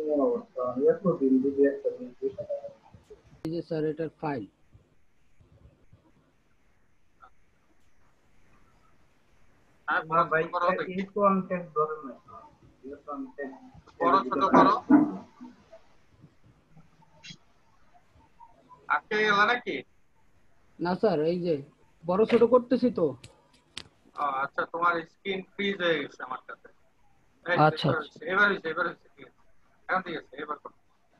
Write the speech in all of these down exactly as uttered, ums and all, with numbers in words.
এই যে স্যার এটার ফাইল। হ্যাঁ, বড় ভাই ছোট করো দেখি। এই কন্টেন্ট ধরে না এই কন্টেন্ট বড় ছোট করো। আটকে গেল নাকি? না স্যার, এই যে বড় ছোট করতেছি তো। ও আচ্ছা, তোমার স্ক্রিন ফ্রিজ হয়ে গেছে আমার কাছে। এই তো, আচ্ছা এবার আচ্ছা। হয়েছে, এবার হয়েছে, এবার হয়েছে, ঠিক আছে। এখন ঠিক আছে, এবার করো।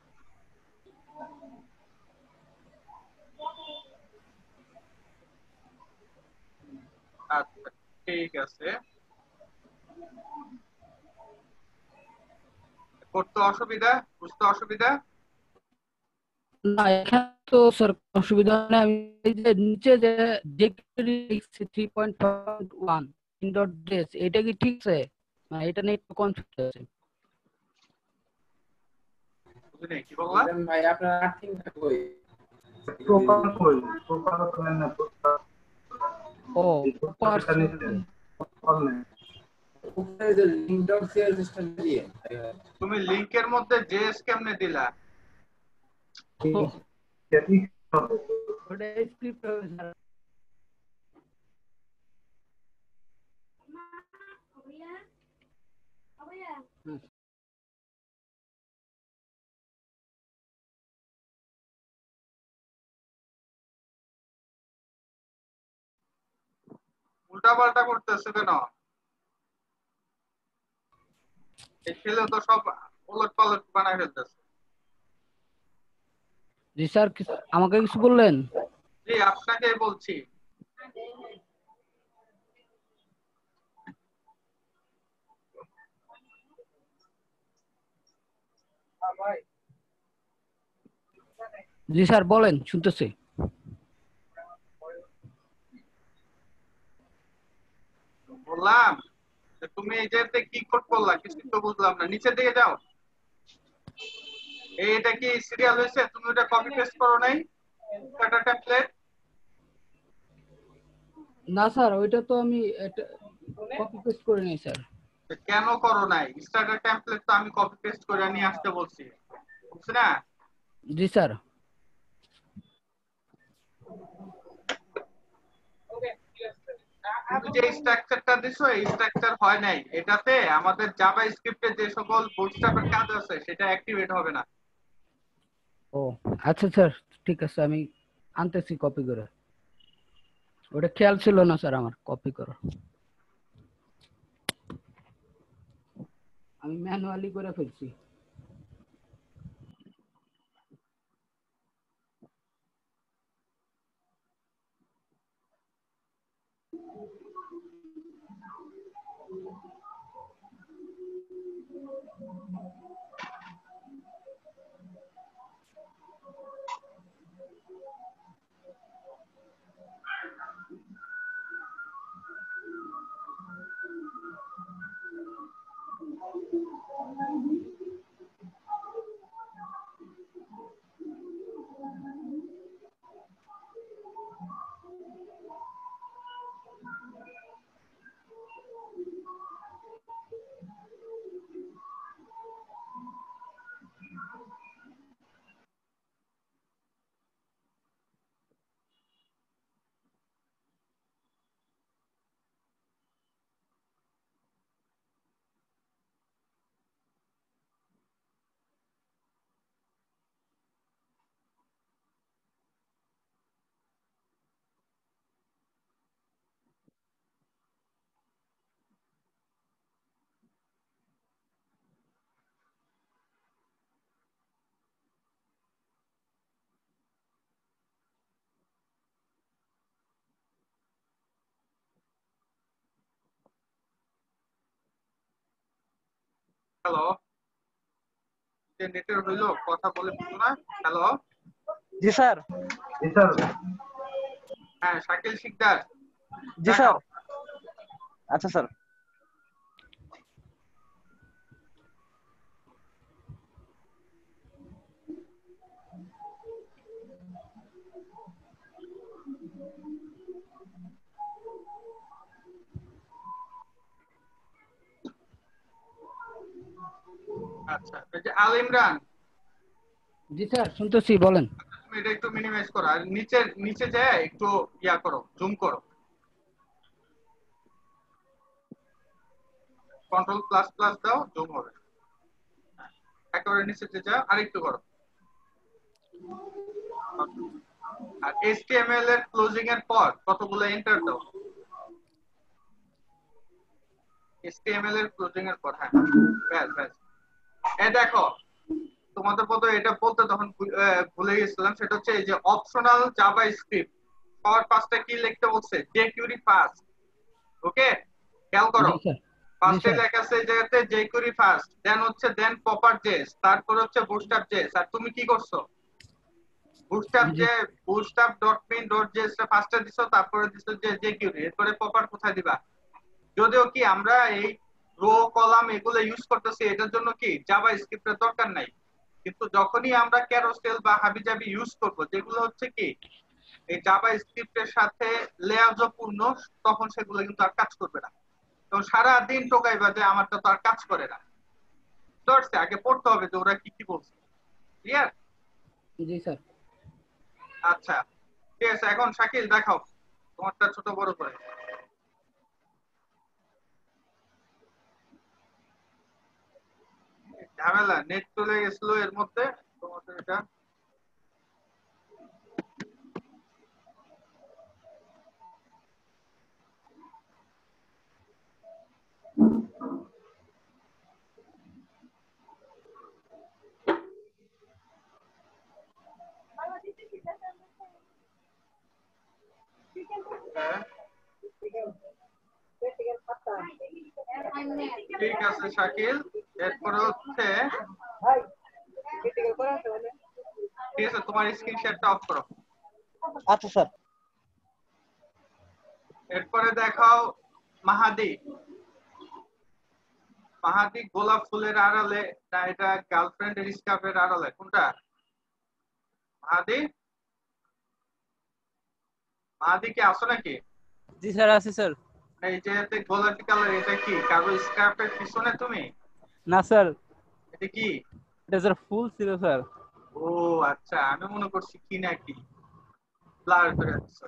আচ্ছা, ঠিক আছে। করতে অসুবিধা, বুঝতে অসুবিধা? না এখানে তো স্যার অসুবিধা নেই। আমি এই যে নিচে যে জেকিউআরটি থ্রি পয়েন্ট ওয়ান ইনডট ড্রেস, এটা কি ঠিক আছে? না এটা নিয়ে একটু কনফিউজ আছে। বুঝলি কি বললা? ভাই আপনার আর্থিংটা কই? প্রোফাইল কই প্রোফাইল তো না প্রোফাইল ও এই প্রোফাইলটা নিতে প্রোফাইল নেই উপরে যে লিংক ডট সিএসএসটা দিয়ে তুমি লিংকের মধ্যে জেএস কেমনে দিলা? সেটি ওটা স্ক্রিপ্ট হবে স্যার। হুম। উল্টা পাল্টা করতেছে কেন? এই ছেলে তো সব ওলট পালট বানায় ফেলতেছে। জি স্যার, কিছু- আমাকে কিছু বললেন? জি, আপনাকে বলছি। জি স্যার বলেন, শুনতেছি। বললাম যে তুমি এই যে কি কোড করলা, কিছু তো বুঝলাম না। নিচের দিকে যাও। এই এটা কি সিরিয়াল হয়েছে? তুমি ওটা কপি পেস্ট করো নাই? Stator template. না স্যার, ওইটা তো আমি কপি পেস্ট করে নিই স্যার। কেন করো নাই? স্ট্যাটার টেমপ্লেট তো আমি কপি পেস্ট করে নিয়ে আসতে বলছি, বুঝছি না? জি স্যার। কিন্তু যে স্ট্রাকচারটা দিছো এই স্ট্রাকচার হয় নাই। এটাতে আমাদের জাভা স্ক্রিপ্টে যে সকল বুটস্ট্র্যাপের কাজ আছে সেটা অ্যাক্টিভেট হবে না। ও আচ্ছা স্যার, ঠিক আছে, আমি আনতেছি কপি করে। ওটা খেয়াল ছিল না স্যার আমার কপি করা। আমি ম্যানুয়ালি করে ফেলছি। হ্যালো, যে নেটের হইলো কথা বলে বুঝো না? হ্যালো। জি স্যার। জি স্যার। হ্যাঁ, শাকিল শিকদার। জি স্যার। আচ্ছা স্যার। আচ্ছা, এই যে আল ইমরান, জি স্যার শুনতেছি, বলেন। তুমি এটা একটু মিনিমাইজ করো আর নিচে নিচে যায় একটু ইয়া করো, জুম করো, কন্ট্রোল প্লাস প্লাস দাও, জুম হবে। একেবারে নিচে যে যাও, আরেকটু করো। আর এইচটিএমএল এর ক্লোজিং এর পর কতগুলো এন্টার দাও, এইচটিএমএল এর ক্লোজিং এর পর। হ্যাঁ, ব্যাস ব্যাস। এই দেখো, তোমাদের বোধহয় এটা বলতে তখন ভুল- আহ, ভুলে গেছিলাম, সেটা হচ্ছে এই যে অপশনাল জাভা স্ক্রিপ্ট সবার পাঁচটা কি লিখতে বলছে, jQuery ফার্স্ট। ওকে, খেয়াল করো, জি স্যার। জি ফার্স্টে স্যার। লেখা আছে এই জায়গাতে jQuery ফার্স্ট, দেন হচ্ছে দেন পপার জেস, তারপর হচ্ছে বুটস্ট্র্যাপ জেস। আর তুমি কি করছো, বুটস্ট্র্যাপ জি যে bootstrap dot min dot JS টা ফার্স্টে দিছো, তারপরে দিছো যে jQuery, এরপরে পপার কোথায় দিবা। যদিও কি আমরা এই রো কলাম এগুলো ইউজ করতেছি এটার জন্য কি জাভা স্ক্রিপ্টের দরকার নাই, কিন্তু যখনই আমরা ক্যারোসেল বা হাবিজাবি ইউজ করব যেগুলো হচ্ছে কি এই জাভা স্ক্রিপ্টের সাথে লেয়াজপূর্ণ, তখন সেগুলো কিন্তু আর কাজ করবে না। তো সারা দিন টোকাইবা যে আমারটা তো আর কাজ করে না। ধরছে, আগে পড়তে হবে যে ওরা কি কি বলছে। ক্লিয়ার? জি স্যার। আচ্ছা, ঠিক আছে, এখন শাকিল দেখাও তোমারটা ছোট বড় করে। ঝামেলা, নেট চলে গেছিল এর মধ্যে তোমাদের এটা। হ্যাঁ, ঠিক আছে শাকিল, এরপরে হচ্ছে ঠিক আছে, তোমার স্ক্রিন শেয়ারটা অফ করো। আচ্ছা স্যার। এরপরে দেখাও মাহাদি। মাহাদি গোলাপ ফুলের আড়ালে, না এটা গার্লফ্রেন্ডের স্কার্ফের আড়ালে, কোনটা? মাহাদি, মাহাদি কি আসো নাকি? জি স্যার, আছি স্যার। এই যে এতে গোলাপি কালার, এটা কি কারো স্কার্ফের পিছনে তুমি? না স্যার, এটা কি? এটা স্যার ফুল ছিল স্যার। ও আচ্ছা, আমি মনে করছি কি নাকি ব্লার করে দিছো।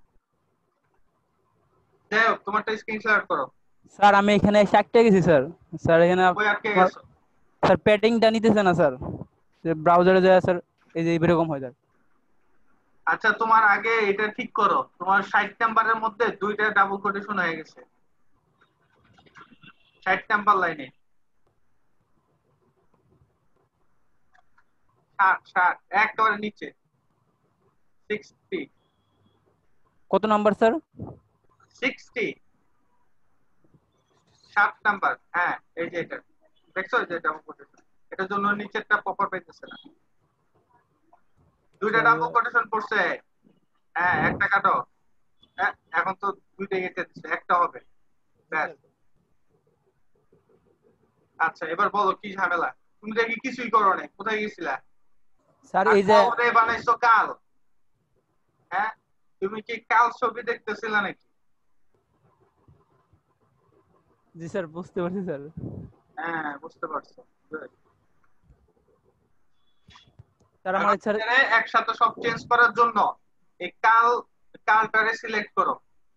যাই হোক, তোমারটা স্ক্রিন শেয়ার করো। স্যার আমি এখানে এসে আটকে গেছি স্যার। স্যার এখানে ওই আটকে আমার গেছো? স্যার প্যাডিংটা নিতেছে না স্যার। ব্রাউজারে যায় স্যার, এই যে এরকম হয় স্যার। আচ্ছা, তোমার আগে এটা ঠিক করো, তোমার ষাট নাম্বারের মধ্যে দুইটা ডাবল কোটেশন হয়ে গেছে ষাট নাম্বার লাইনে। ষাট ষাট একেবারে নিচে সিক্সটি। কত নাম্বার স্যার? সিক্সটি, ষাট নাম্বার। হ্যাঁ, এই যে এটা দেখছো, এই যে ডাবল কোটেশন, এটার জন্য নিচেরটা পপার পাইতেছে না। দুইটা ডাবল কোটেশন পড়ছে। হ্যাঁ, একটা কাটো। হ্যাঁ, এখন তো দুইটাই কেটে দিচ্ছে, একটা হবে। ব্যাস। আচ্ছা, এবার বলো কি ঝামেলা। তুমি দেখি কিছুই করো নাই, কোথায় গেছিলা? স্যার আর এই যে কালরে বানাইছো কাল। হ্যাঁ, তুমি কি কাল ছবি দেখতেছিলা নাকি? জি স্যার, বুঝতে পারছি স্যার। হ্যাঁ, বুঝতে পারছো। স্যার আমার এখন স্যার এটারে একসাথে সব চেঞ্জ করার জন্য এই কাল কালটারে সিলেক্ট করো।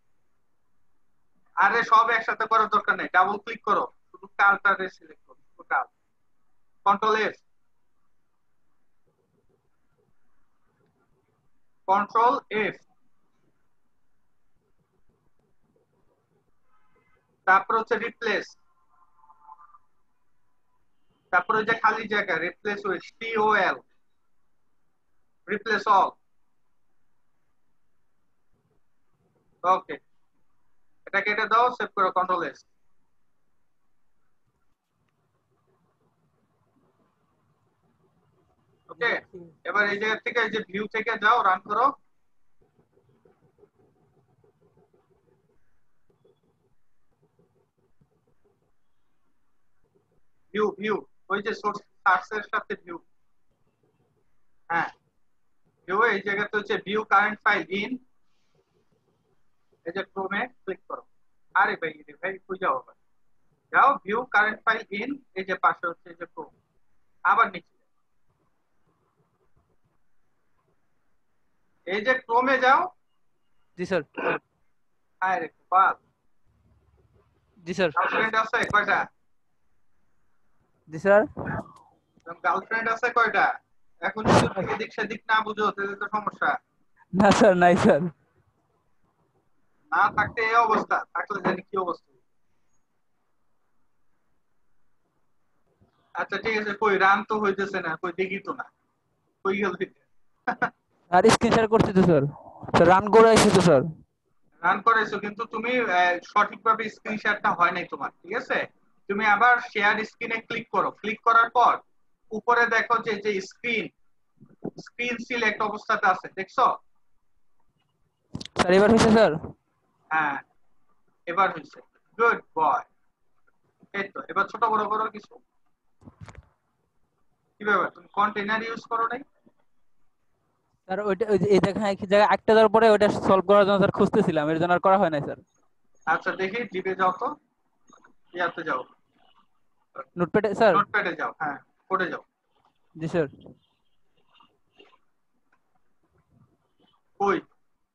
আরে সব একসাথে করার দরকার নেই, ডাবল ক্লিক করো, শুধু কালটারে সিলেক্ট করো, শুধু কাল। Control F, control F. তারপর হচ্ছে রিপ্লেস, তারপর ওই যে খালি জায়গা replace with, T O L, replace all. Okay, এটা কেটে দাও, সেভ করো, কন্ট্রোল এস। ওকে, এবার এই জায়গা থেকে এই যে ভিউ থেকে যাও, রান করো। ভিউ ভিউ, ওই যে সোর্স সার্চের সাথে ভিউ। হ্যাঁ, ভিউ এই জায়গাতে হচ্ছে ভিউ কারেন্ট ফাইল ইন, এই যে ক্রোমে ক্লিক করো। আরে ভাই রে ভাই, কই যাও আবার? যাও ভিউ কারেন্ট ফাইল ইন, এই যে পাশে হচ্ছে এই যে ক্রোম। আবার নিচে এই যে ক্রোমে যাও। জি স্যার। আরে বাপ, জি স্যার। গার্লফ্রেন্ড আছে কয়টা? জি স্যার। গার্লফ্রেন্ড আছে কয়টা? এখন যদি তুমি এদিক সেদিক না বুঝো তাহলে তো সমস্যা। না স্যার, নাই স্যার। না থাকতে এই অবস্থা, থাকলে জানি কি অবস্থা। আচ্ছা ঠিক আছে, কই রান তো হইতেছে না, কই দেখি তো না, কই গেল? আর স্ক্রিন শেয়ার করছি তো স্যার। স্যার রান করে আইছি তো স্যার। রান করেছো কিন্তু তুমি আহ, সঠিকভাবে স্ক্রিন শেয়ারটা হয় নাই তোমার, ঠিক আছে? তুমি আবার শেয়ার স্ক্রিনে ক্লিক করো, ক্লিক করার পর উপরে দেখো যে যে স্ক্রিন স্ক্রিন সিলেক্ট অবস্থাতে আছে, দেখছো? স্যার এবার হয়েছে স্যার? হ্যাঁ এবার হয়েছে, গুড বয়। এই তো এবার ছোট বড় করো কিছু। কি ব্যাপার, তুমি কন্টেইনার ইউজ করো নাই? স্যার ওইটা ওই যে এই দেখেন এক জায়গায় একটা দেওয়ার পরে ওইটা সলভ করার জন্য স্যার খুঁজতেছিলাম, এর জন্য আর করা হয় নাই স্যার। আচ্ছা দেখি ডিবে যাও তো, ইয়াতে যাও, নোটপ্যাডে স্যার? নোটপ্যাডে যাও, হ্যাঁ কোডে যাও। জি স্যার। কই?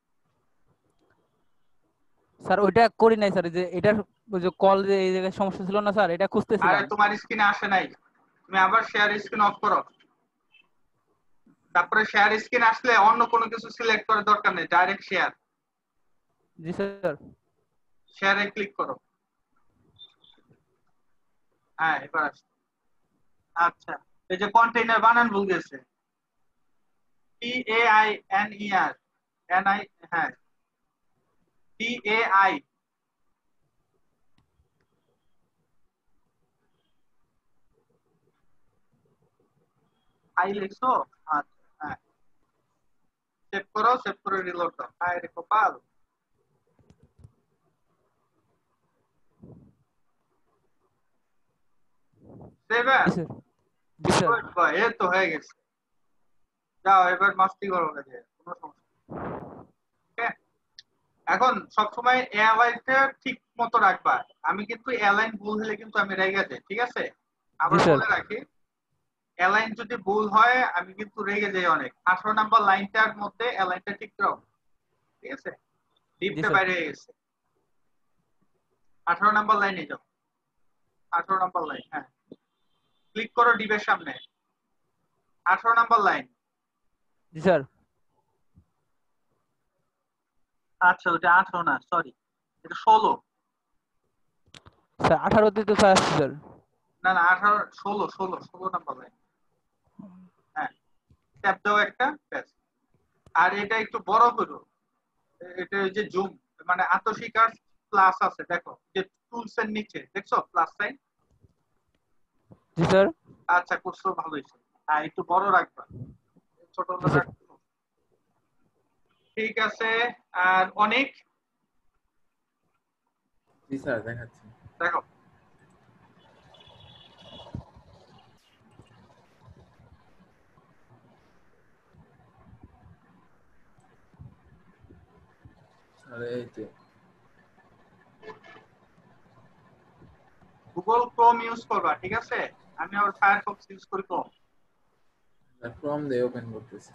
স্যার ওইটা করি নাই স্যার, যে এটার ওই যে কল যে এই জায়গায় সমস্যা ছিল না স্যার, এটা আরে খুঁজতেছিলাম। তোমার স্ক্রিনে আসে নাই, তুমি আবার শেয়ার স্ক্রিন অফ করো। তারপরে শেয়ার স্ক্রিন আসলে অন্য কোনো কিছু সিলেক্ট করার দরকার নেই, ডাইরেক্ট শেয়ার। জি স্যার। শেয়ারে ক্লিক করো। হ্যাঁ এবার আসছে। আচ্ছা এই যে কন্টেইনার বানান ভুল গেছে, T A I N E R, N I, হ্যাঁ টি এ আই। আই লিখছো? আচ্ছা হ্যাঁ, সেভ করো, সেভ করে রিলোড দাও। হায় রে কপাল। সেভ জি অ্যাজ, স্যার। জি স্যার। গুড বয়, এই তো হয়ে গেছে। যাও এবার মাস্তি করো কাজে, কোনো সমস্যা নেই। এখন সবসময় অ্যালাইনটা ঠিক মতো রাখবা। আমি কিন্তু অ্যালাইন ভুল হলে কিন্তু আমি রেগে যাই, ঠিক আছে? আবার জি স্যার। বলে রাখি, অ্যালাইন যদি ভুল হয় আমি কিন্তু রেগে যাই অনেক। আঠারো নাম্বার লাইনটার মধ্যে অ্যালাইনটা ঠিক রাখো, ঠিক আছে? জি ডিপটা স্যার। বাইরে হয়ে গেছে। আঠারো নাম্বার লাইনে যাও, আঠারো নাম্বার লাইন, হ্যাঁ ক্লিক করো ডিপের সামনে, আঠারো নাম্বার লাইন। জি স্যার। আচ্ছা ওটা আঠারো না, সরি এটা ষোলো। স্যার আঠারোতে তো স্যার আসছে স্যার। না না আঠারো, ষোলো ষোলো ষোলো নাম্বার লাইন। হ্যাঁ ট্যাপ দাও একটা, ব্যাস। আর এটা একটু বড় করো, এটা ওই যে জুম, মানে আত্মশিকার প্লাস আছে দেখো, যে টুলস এর নিচে দেখছো প্লাস সাইন? জি স্যার। আচ্ছা করছো, ভালো হয়েছে। হ্যাঁ একটু বড় রাখবা, ছোট জি স্যার। রাখবো। ঠিক আছে। আর অনেক জি স্যার দেখাচ্ছি। দেখো, স্যার এই যে গুগল ক্রোম ইউজ করবা, ঠিক আছে? আমি আবার ফায়ারফক্স ইউজ করি ক্রোম। ক্রোম দিয়ে ওপেন করতেছি।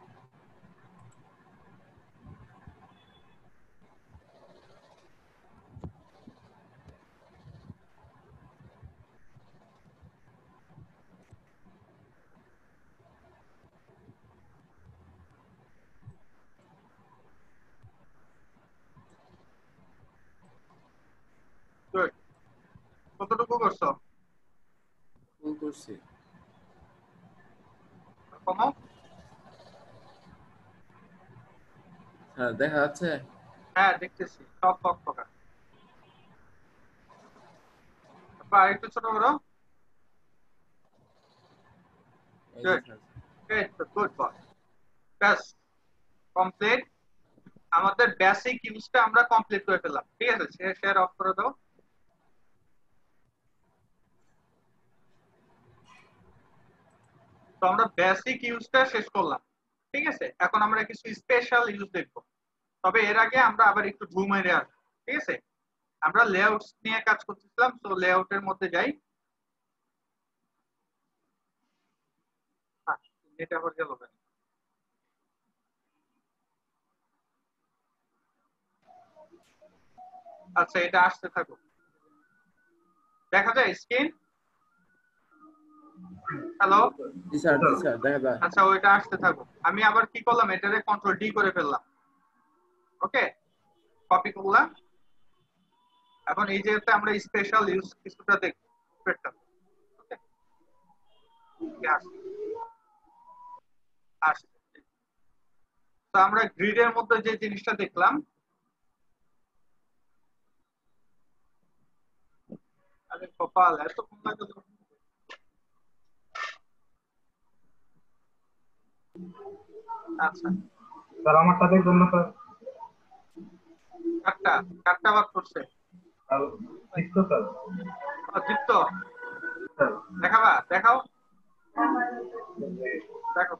গুড। কতটুকু করছো? ফুল করছি। কমো। স্যার দেখা যাচ্ছে? হ্যাঁ দেখতেছি, সব ফক ফকা। তারপর আরেকটু ছোট করো। এই যে গুড, স্যার। এই তো গুড বয়। ব্যাস কমপ্লিট। আমাদের বেসিক ইউজটা আমরা কমপ্লিট করে ফেললাম, ঠিক আছে? শেয়ার অফ করে দাও। তো আমরা বেসিক ইউজটা শেষ করলাম, ঠিক আছে? এখন আমরা কিছু স্পেশাল ইউজ দেখব। তবে এর আগে আমরা আবার একটু ঝুম মেরে আসবো, ঠিক আছে? আমরা লেআউটস নিয়ে কাজ করতেছিলাম, তো লেআউটের মধ্যে যাই। এটা আবার গেল কেন? আচ্ছা এটা আসতে থাকো, দেখা যায় স্ক্রিন? হ্যালো, জি স্যার, জি স্যার, দেখা যায়। আচ্ছা ওইটা আসতে থাকো। আমি আবার কি করলাম, এটারে কন্ট্রোল ডি করে ফেললাম। ওকে, কপি করলাম। এখন এই যে আমরা স্পেশাল ইউজ কিছুটা দেখব পেটটা। ওকে, আসছে। তো আমরা গ্রিডের মধ্যে যে জিনিসটা দেখলাম, আরে কপাল এত কম লাগে। আচ্ছা স্যার আমারটা দেখবেন না স্যার? কাটটা কাটটা বাদ করছে আর ঠিক তো স্যার? দীপ্ত স্যার দেখাবা, দেখাও দেখো।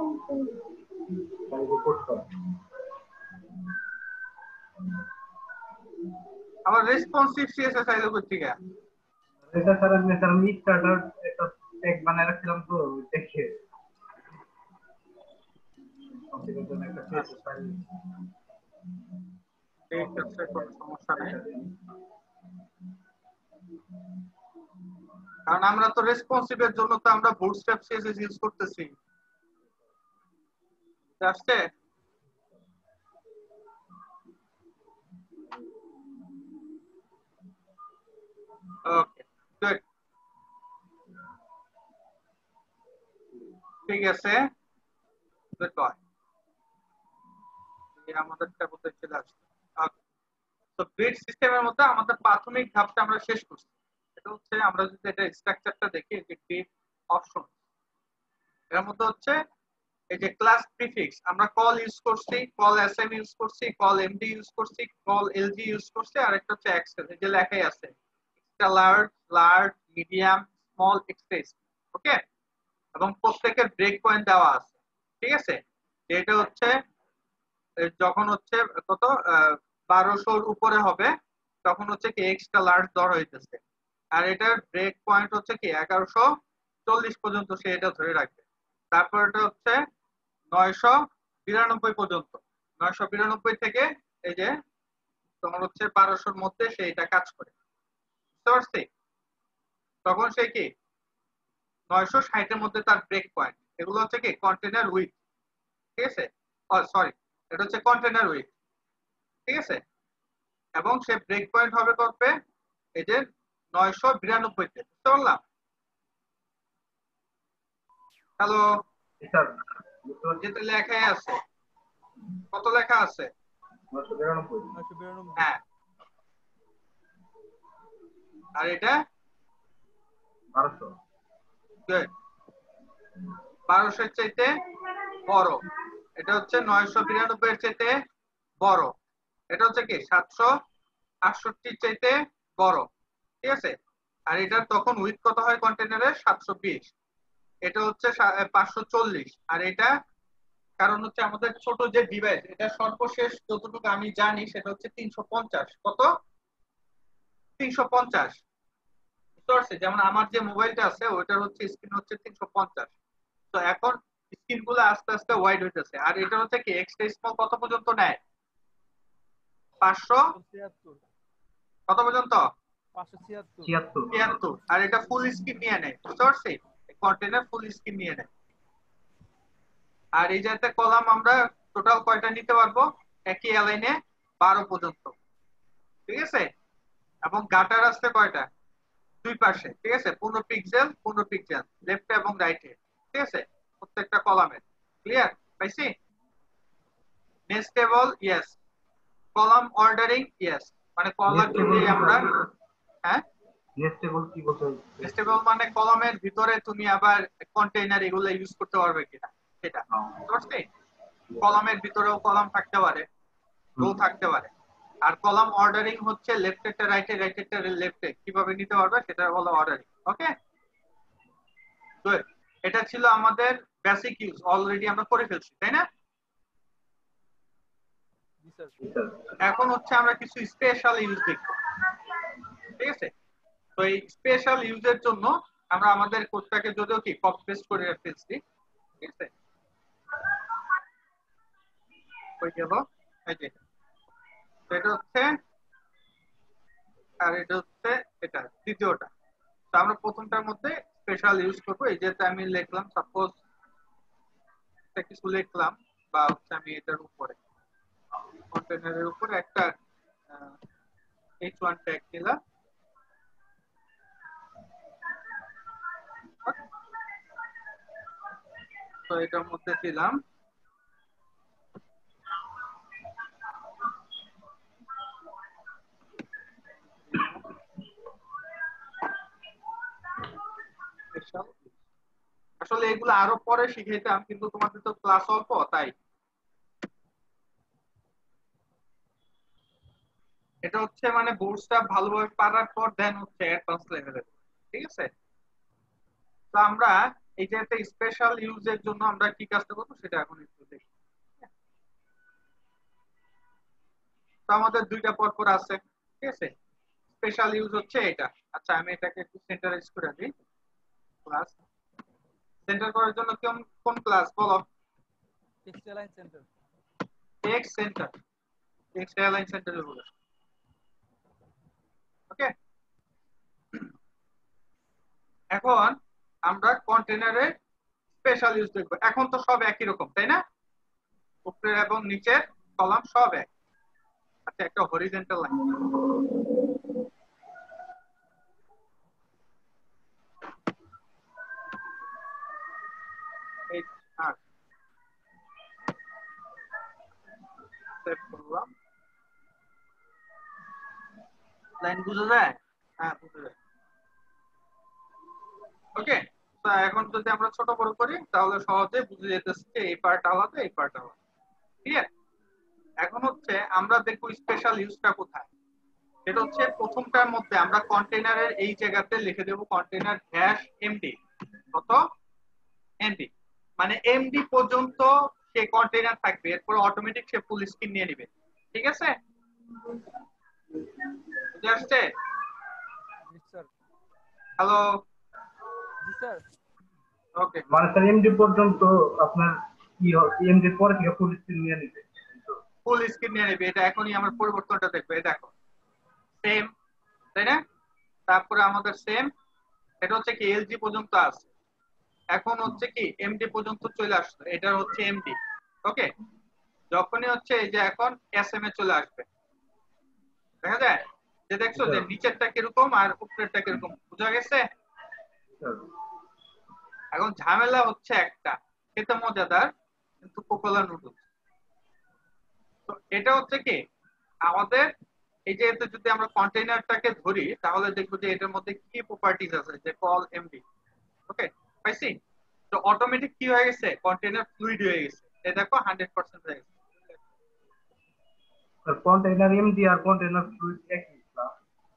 রিপোর্ট স্যার আমার রেসপন্সিভ সিএসএস আইলো কই থেকে? এটা স্যার আমি স্যার আমি স্টার্টার একটা টেক বানায় রাখছিলাম তো দেখে কম্পিউটার জন্য একটা সিএসএস ফাইল। ঠিক আছে, কোনো সমস্যা নাই, কারণ আমরা তো রেসপন্সিভের জন্য তো আমরা বুটস্ট্র্যাপ সিএসএস ইউজ করতেছি। আসছে? ওকে গুড, ঠিক আছে গুড বয়। আমাদেরটা কোথায় চলে আসছে? তো গ্রিড সিস্টেমের মধ্যে আমাদের প্রাথমিক ধাপটা আমরা শেষ করছি। এটা হচ্ছে আমরা যদি এটা স্ট্রাকচারটা দেখি, যে গ্রিড অপশন, এর মধ্যে হচ্ছে এই যে ক্লাস প্রিফিক্স, আমরা কল ইউজ করছি, কল এসএম ইউজ করছি, কল এমডি ইউজ করছি, কল এলজি ইউজ করছি, আর একটা হচ্ছে অ্যাক্সেস, এই যে লেখাই আছে extra large, large, medium, small, express. Okay, এবং প্রত্যেকের ব্রেক পয়েন্ট দেওয়া আছে। ঠিক আছে, এটা হচ্ছে যখন হচ্ছে কত বারোশোর উপরে হবে তখন হচ্ছে কি এক্সট্রা লার্জ দর হইতেছে, আর এটার ব্রেক পয়েন্ট হচ্ছে কি এগারোশো চল্লিশ পর্যন্ত সে এটা ধরে রাখবে। তারপর এটা হচ্ছে নয়শো বিরানব্বই পর্যন্ত, নয়শো বিরানব্বই থেকে এই যে তোমার হচ্ছে বারোশোর মধ্যে সে এটা কাজ করে, বুঝতে পারছি? তখন সে কি নয়শো ষাটের মধ্যে তার ব্রেক পয়েন্ট, এগুলো হচ্ছে কি কন্টেনার উইথ। ঠিক আছে, সরি এটা হচ্ছে কন্টেনার উইথ। ঠিক আছে, এবং সে ব্রেক পয়েন্ট হবে করবে এই যে নয়শো বিরানব্বই তে, বুঝতে পারলাম? হ্যালো, স্যার যেটা লেখাই আছে, কত লেখা আছে? নয়শো বিরানব্বই। হ্যাঁ, আর এটা বারোশো। বারোশোর চাইতে বড়, এটা হচ্ছে নয়শো বিরানব্বই এর চাইতে বড়, এটা হচ্ছে কি সাতশো আটষট্টির চাইতে বড়। ঠিক আছে, আর এটার তখন উইথ কত হয় কন্টেনারের? সাতশো বিশ, এটা হচ্ছে পাঁচশো চল্লিশ, আর এটা কারণ হচ্ছে আমাদের ছোট যে ডিভাইস, এটা সর্বশেষ যতটুকু আমি জানি সেটা হচ্ছে তিনশো পঞ্চাশ। কত? তিনশো পঞ্চাশ, বুঝতে পারছি? যেমন আমার যে মোবাইলটা আছে ওইটার হচ্ছে স্ক্রিন হচ্ছে তিনশো পঞ্চাশ। তো এখন স্ক্রিন গুলো আস্তে আস্তে ওয়াইড হইতেছে, আর এটা হচ্ছে কি এক্সট্রা স্মল কত পর্যন্ত নেয়? পাঁচশো কত পর্যন্ত? ছিয়াত্তর। আর এটা ফুল স্ক্রিন নিয়ে নেয়, বুঝতে পারছি? কন্টেনার ফুল স্ক্রিন নিয়ে নেয়। আর এই যাতে কলাম আমরা টোটাল কয়টা নিতে পারবো? একই লাইনে বারো পর্যন্ত। ঠিক আছে, এবং গাটার আসছে কয়টা? দুই পাশে। ঠিক আছে, পনেরো পিক্সেল পনেরো পিক্সেল লেফটে এবং রাইটে। ঠিক আছে, প্রত্যেকটা কলামে। ক্লিয়ার পাইছি? Nestable yes, column ordering yes, মানে কলাম যদি আমরা হ্যাঁ নেস্টেবল কি বলতে? নেস্টেবল মানে কলামের ভিতরে তুমি আবার কন্টেইনার এগুলো ইউজ করতে পারবে কিনা সেটা, বুঝতে পারছি? কলামের ভিতরেও কলাম থাকতে পারে, রো থাকতে পারে। আর কলাম অর্ডারিং হচ্ছে লেফটেরটা রাইটে, রাইটেরটা লেফটে কিভাবে নিতে পারবে সেটা হলো অর্ডারিং। ওকে, তো এটা ছিল আমাদের বেসিক ইউজ, অলরেডি আমরা করে ফেলছি, তাই না? এখন হচ্ছে আমরা কিছু স্পেশাল ইউজ দেখব। ঠিক আছে, তো এই স্পেশাল ইউজের জন্য আমরা আমাদের কোডটাকে যদিও কি কপি পেস্ট করে ফেলছি। ঠিক আছে, হয়ে গেল এই যে এটা হচ্ছে আর এটা হচ্ছে এটা দ্বিতীয়টা। তো আমরা প্রথমটার মধ্যে স্পেশাল ইউজ করবো। এই যে আমি লিখলাম সাপোজ একটা কিছু লিখলাম বা হচ্ছে আমি এটার উপরে কন্টেনারের উপরে একটা এইচ ওয়ান ট্যাগ দিলাম। তো এটার মধ্যে দিলাম স্পেশাল। আসলে এগুলো আরো পরে শিখাইতাম কিন্তু তোমাদের তো ক্লাস অল্প, তাই এটা হচ্ছে মানে বোর্ডটা ভালোভাবে পারার পর দেন হচ্ছে অ্যাডভান্স লেভেলে, ঠিক আছে? তো আমরা এই যে একটা স্পেশাল ইউজের জন্য আমরা কি কাজটা করবো সেটা এখন একটু দেখি। তো আমাদের দুইটা পরপর আছে, ঠিক আছে? স্পেশাল ইউজ হচ্ছে এটা। আচ্ছা আমি এটাকে একটু সেন্টারাইজ করে দিই। ক্লাস সেন্টার করার জন্য কোন কোন ক্লাস বলো? Text align center. Text center, text align সেন্টারের বলে। ওকে, এখন আমরা কন্টেনারের স্পেশাল ইউজ দেখব। এখন তো সব একই রকম, তাই না? উপরের এবং নিচের কলাম সব এক। আচ্ছা একটা হরিজন্টাল লাইন এই আর সেভ করলাম। লাইন বুঝা যায়? হ্যাঁ বুঝা যায়। ওকে, তো এখন যদি আমরা ছোট বড় করি তাহলে সহজে বুঝে যেতেছে যে এই পার্ট আলাদা এই পার্ট আলাদা। ক্লিয়ার? এখন হচ্ছে আমরা দেখবো স্পেশাল ইউজটা কোথায়। এটা হচ্ছে প্রথমটার মধ্যে আমরা কন্টেইনারের এই জায়গাতে লিখে দেব কন্টেইনার ড্যাশ এমডি। কত? এমডি মানে এমডি পর্যন্ত সে কন্টেইনার থাকবে, এরপর অটোমেটিক সে ফুল স্ক্রিন নিয়ে নেবে। ঠিক আছে? বুঝে আসছে? জি স্যার। হ্যালো, জি স্যার। ওকে, মানে স্যার এমডি পর্যন্ত আপনার কি এমডি পরে থেকে ফুল স্ক্রিন নিয়ে নিবে? ফুল স্ক্রিন নিয়ে নেবে। এটা এখনই আমরা পরিবর্তনটা দেখবো। এই দেখো সেম, তাই না? তারপরে আমাদের সেম এটা হচ্ছে কি এলজি পর্যন্ত আছে, এখন হচ্ছে কি এমডি পর্যন্ত চলে আসলো। এটা হচ্ছে এমডি। ওকে, যখনই হচ্ছে এই যে এখন এসএম এ চলে আসবে, দেখা যায় যে দেখছো যে নিচেরটা কিরকম আর উপরেরটা কিরকম, বুঝা গেছে? এখন ঝামেলা হচ্ছে একটা, খেতে মজাদার কিন্তু কোকোলা নুডলস। তো এটা হচ্ছে কি আমাদের এই যে এতে যদি আমরা কন্টেইনারটাকে ধরি তাহলে দেখবো যে এটার মধ্যে কি প্রপার্টিজ আছে, যে কল এমডি। ওকে, পাইছি? তো অটোমেটিক কি হয়ে গেছে, কন্টেইনার ফ্লুইড হয়ে গেছে। এই দেখো হান্ড্রেড পার্সেন্ট হয়ে গেছে। কন্টেইনার এমডি আর কন্টেইনার ফ্লুইড একই ক্লাস।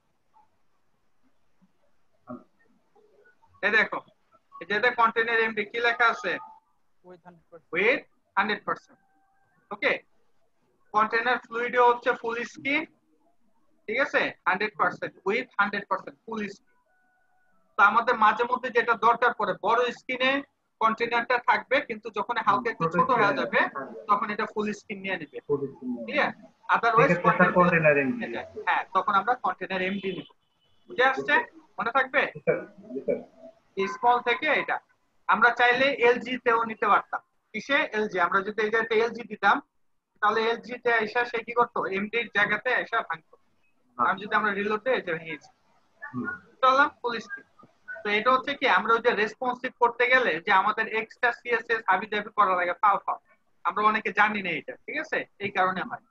এই দেখো এই যে কন্টেইনার এমডি কি লেখা আছে, with hundred percent. With hundred percent. Okay, container ফ্লুইডে হচ্ছে ফুল স্ক্রিন, ঠিক আছে? Hundred percent with hundred percent full screen. তো আমাদের মাঝে মধ্যে যেটা দরকার পড়ে বড় স্ক্রিনে কন্টেইনারটা থাকবে, কিন্তু যখন হালকা একটু ছোট হয়ে যাবে তখন এটা ফুল স্ক্রিন নিয়ে নেবে। ঠিক আছে? Otherwise container MD. হ্যাঁ, তখন আমরা কন্টেইনার এমডি নিব। বুঝে আসছে? মনে থাকবে? স্মল থেকে এটা আমরা চাইলে এলজি তেও নিতে পারতাম। কিসে? এলজি। আমরা যদি এই জায়গাতে এলজি দিতাম তাহলে এলজি তে এসে সে কি করতো, এমডি এর জায়গাতে এসে ভাঙতো। আর যদি আমরা রিলোড দিই এটা ভেঙেছি, চললাম ফুল স্ক্রিন। তো এটা হচ্ছে কি আমরা ওই যে রেসপন্সিভ করতে গেলে যে আমাদের এক্সট্রা সিএসএস হাবি জাবি করা লাগে, পাও পাও আমরা অনেকে জানি না এটা, ঠিক আছে? এই কারণে হয়।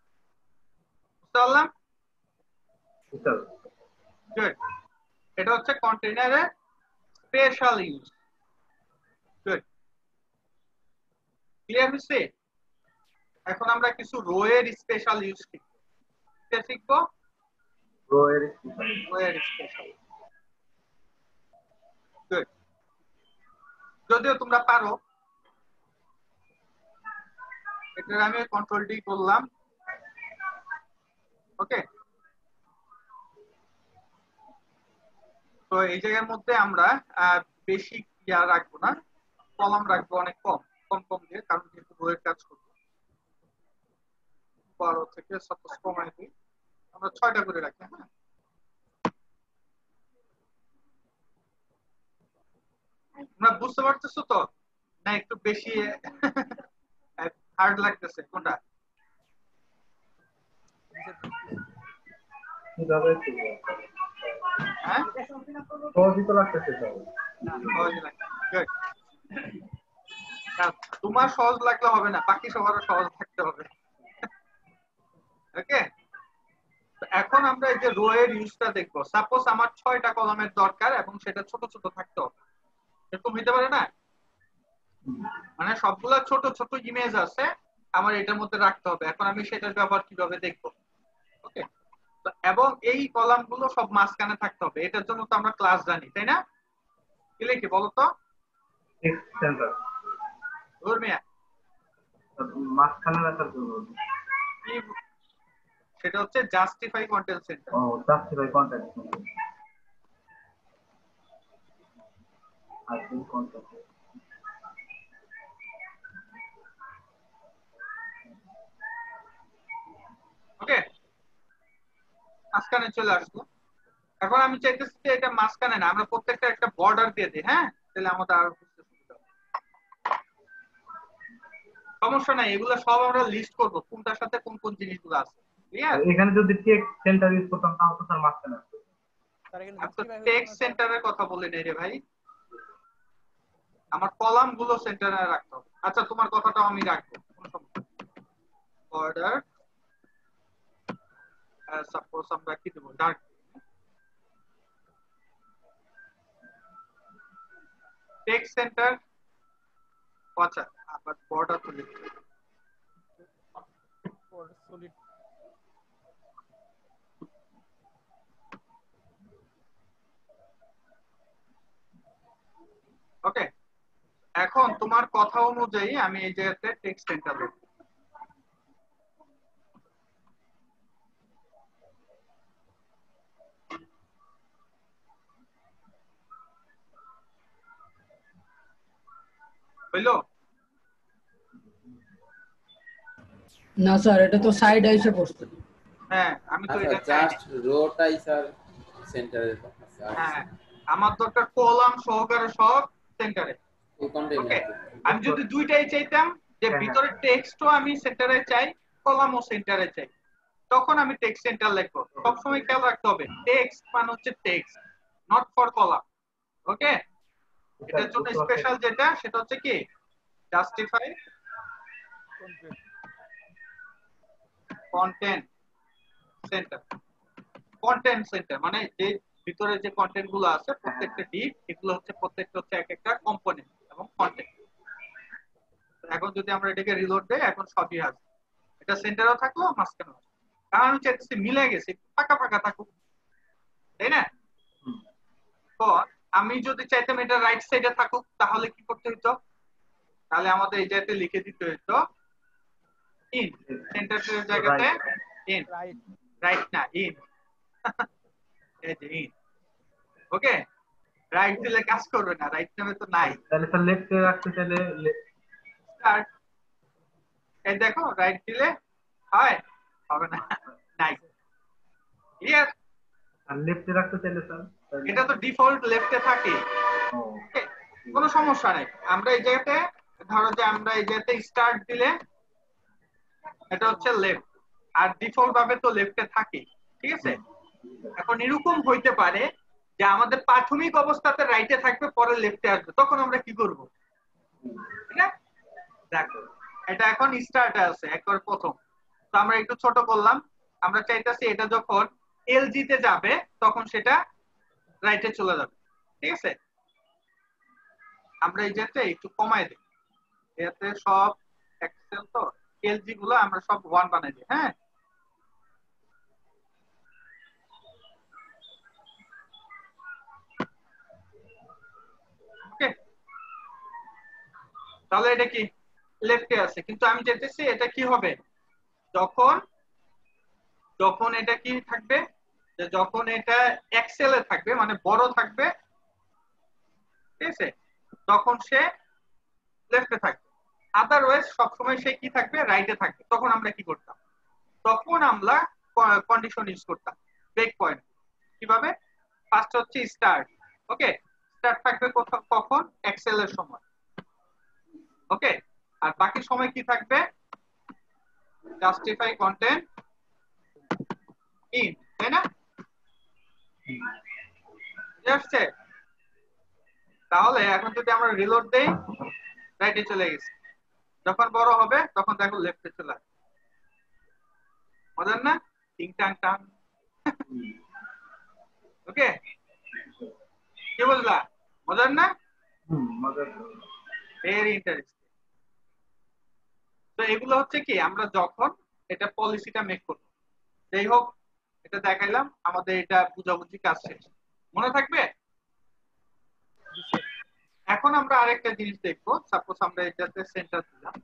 চললাম গুড। এটা হচ্ছে কন্টেইনারের স্পেশাল ইউজ। গুড, ক্লিয়ার হচ্ছে? এখন আমরা কিছু রো এর স্পেশাল ইউজ শিখব। এটা শিখবো রো এর রো এর স্পেশাল। গুড, যদিও তোমরা পারো। এটা আমি কন্ট্রোল ডি করলাম। ওকে, তো এই জায়গার মধ্যে আমরা বেশি ইয়া রাখবো না, কলাম রাখবো অনেক কম কম কম দিয়ে, কারণ যেহেতু রো এর কাজ করবো। বারো থেকে সাপোজ কমাই দিই, আমরা ছয়টা করে রাখি। হ্যাঁ, তোমরা বুঝতে পারতেছো তো না? একটু বেশি হার্ড লাগতেছে কোনটা? কিভাবে হ্যাঁ, সহজই তো লাগতেছে স্যার। সহজ লাগে। Good. না, তোমার সহজ লাগলে হবে না, বাকি সবারও সহজ থাকতে হবে। ওকে, এখন আমরা এই যে রো এর ইউজটা দেখবো। সাপোজ আমার ছয়টা কলামের দরকার এবং সেটা ছোট ছোট থাকতে হবে, এরকম হইতে পারে না? মানে সবগুলা ছোট ছোট ইমেজ আছে, আমার এটার মধ্যে রাখতে হবে। এখন আমি সেটার ব্যবহার কিভাবে দেখবো? ওকে, এবং এই কলাম গুলো সব মাঝখানে থাকতে হবে। এটার জন্য তো আমরা ক্লাস জানি, তাই না? কি লিখি বলো তো? টেক্সট সেন্টার ধর্মিয়া মাঝখানে রাখার জন্য। কি? সেটা হচ্ছে জাস্টিফাই কন্টেন্ট সেন্টার। ও justify content I think content. Okay, মাঝখানে চলে আসলো। এখন আমি চাইতেছি যে এটা মাঝখানে না, আমরা প্রত্যেকটা একটা বর্ডার দিয়ে দিই। হ্যাঁ, তাহলে আমাদের আর বুঝতে সুবিধা হবে। সমস্যা নাই, এগুলো সব আমরা লিস্ট করব কোনটার সাথে কোন কোন জিনিসগুলো আছে। ক্লিয়ার? এখানে যদি টেক্সট সেন্টার ইউজ করতাম তাহলে তো স্যার মাঝখানে আসতো। আমি তো টেক্সট সেন্টারের কথা বলি নাই রে ভাই, আমার কলাম গুলো সেন্টারে রাখতে হবে। আচ্ছা, তোমার কথাটাও আমি রাখবো, কোনো সমস্যা নেই। বর্ডার সাপোজ আমরা কি দেবো, ডার্ক টেক্সট সেন্টার। আচ্ছা, আবার বর্ডার তো লিখতে হবে। ওকে, এখন তোমার কথা অনুযায়ী আমি এই জায়গাতে টেক্সট সেন্টার লিখব। হইলো? না স্যার, এটা তো সাইড এসে পড়ছে। হ্যাঁ, আমি তো আচ্ছা এটা চাই। জাস্ট রোটাই স্যার সেন্টারের কথা স্যার। হ্যাঁ, আমার দরকার কলাম সহকারে সব সেন্টারে। এই কন্টেন্ট ওকে, আমি যদি দুইটাই চাইতাম যে ভিতরে টেক্সটও আমি সেন্টারে চাই, কলামও সেন্টারে চাই, তখন আমি টেক্সট সেন্টার লিখবো। সবসময় খেয়াল রাখতে হবে টেক্সট মানে হচ্ছে text, not for column. Okay, এটার জন্য স্পেশাল যেটা সেটা হচ্ছে কি justify content center. Content center মানে যে ভিতরে যে কন্টেন্ট গুলো আছে প্রত্যেকটা ডিপ, এগুলো হচ্ছে প্রত্যেকটা হচ্ছে এক একটা কম্পোনেন্ট এবং কন্টেন্ট। এখন যদি আমরা এটাকে রিলোড দেই, এখন সবই আছে, এটা সেন্টারও থাকলো মাঝখানেও। কারণ আমি চাইতেছি মিলে গেছে, ফাঁকা ফাঁকা থাকুক, তাই না? তো আমি যদি চাইতাম এটা রাইট সাইডে থাকুক, তাহলে কি করতে হইতো? তাহলে আমাদের এই জায়গাতে লিখে দিতে হইতো ইন, সেন্টারের জায়গাতে ইন, রাইট না ইন। এই যে ইন। ওকে, রাইট দিলে কাজ করবে না, রাইট নামে তো নাই। তাহলে স্যার লেফটে রাখতে চাইলে স্টার্ট, এই দেখো রাইট দিলে হয়, হবে না, নাই। ক্লিয়ার? আর লেফটে রাখতে চাইলে স্যার এটা তো ডিফল্ট লেফটে থাকে, কোনো সমস্যা নেই। আমরা এই জায়গাতে ধরো যে আমরা এই জায়গাতে স্টার্ট দিলে এটা হচ্ছে লেফট, আর ডিফল্ট ভাবে তো লেফটে থাকে, ঠিক আছে? এখন এরকম হইতে পারে যে আমাদের প্রাথমিক অবস্থাতে রাইটে থাকবে, পরে লেফটে আসবে, তখন আমরা কি করব? ঠিক আছে, দেখো এটা এখন স্টার্টে আছে একবার প্রথম, তো আমরা একটু ছোট করলাম। আমরা চাইতেছি এটা যখন এলজি তে যাবে তখন সেটা রাইটে চলে যাবে, ঠিক আছে? আমরা এই যেতে একটু কমাই দিই, এতে সব এক্সেল তো এলজি গুলো আমরা সব ওয়ান বানাই দিই। হ্যাঁ, ওকে, তাহলে এটা কি লেফটে আছে, কিন্তু আমি চাইতেছি এটা কি হবে যখন যখন এটা কি থাকবে, যে যখন এটা এক্সেলে থাকবে মানে বড় থাকবে, ঠিক আছে, তখন সে লেফটে থাকবে। আদারওয়াইজ সবসময় সে কি থাকবে, রাইটে থাকবে। তখন আমরা কি করতাম? তখন আমরা কন্ডিশন ইউজ করতাম ব্রেক পয়েন্ট। কিভাবে? ফার্স্ট হচ্ছে স্টার্ট। ওকে, স্টার্ট থাকবে কখন? এক্সেল এর সময়। ওকে, আর বাকি সময় কি থাকবে? জাস্টিফাই কন্টেন্ট ইন, তাই না? বুঝতে? তাহলে এখন যদি আমরা রিলোড দেই, রাইটে চলে গেছে। যখন বড় হবে তখন দেখো লেফটে চলে আসবে। মজার না? টিং টাং টাং। ওকে, কি বললা? মজার না? হুম, মজার। Very interesting. তো এগুলো হচ্ছে কি আমরা যখন এটা পলিসিটা মেক করব। যাই হোক, এটা দেখাইলাম, আমাদের এটা বুঝাবুঝি কাজ শেষ। মনে থাকবে? এখন আমরা আরেকটা জিনিস দেখবো। সাপোজ আমরা এটাতে সেন্টার দিলাম,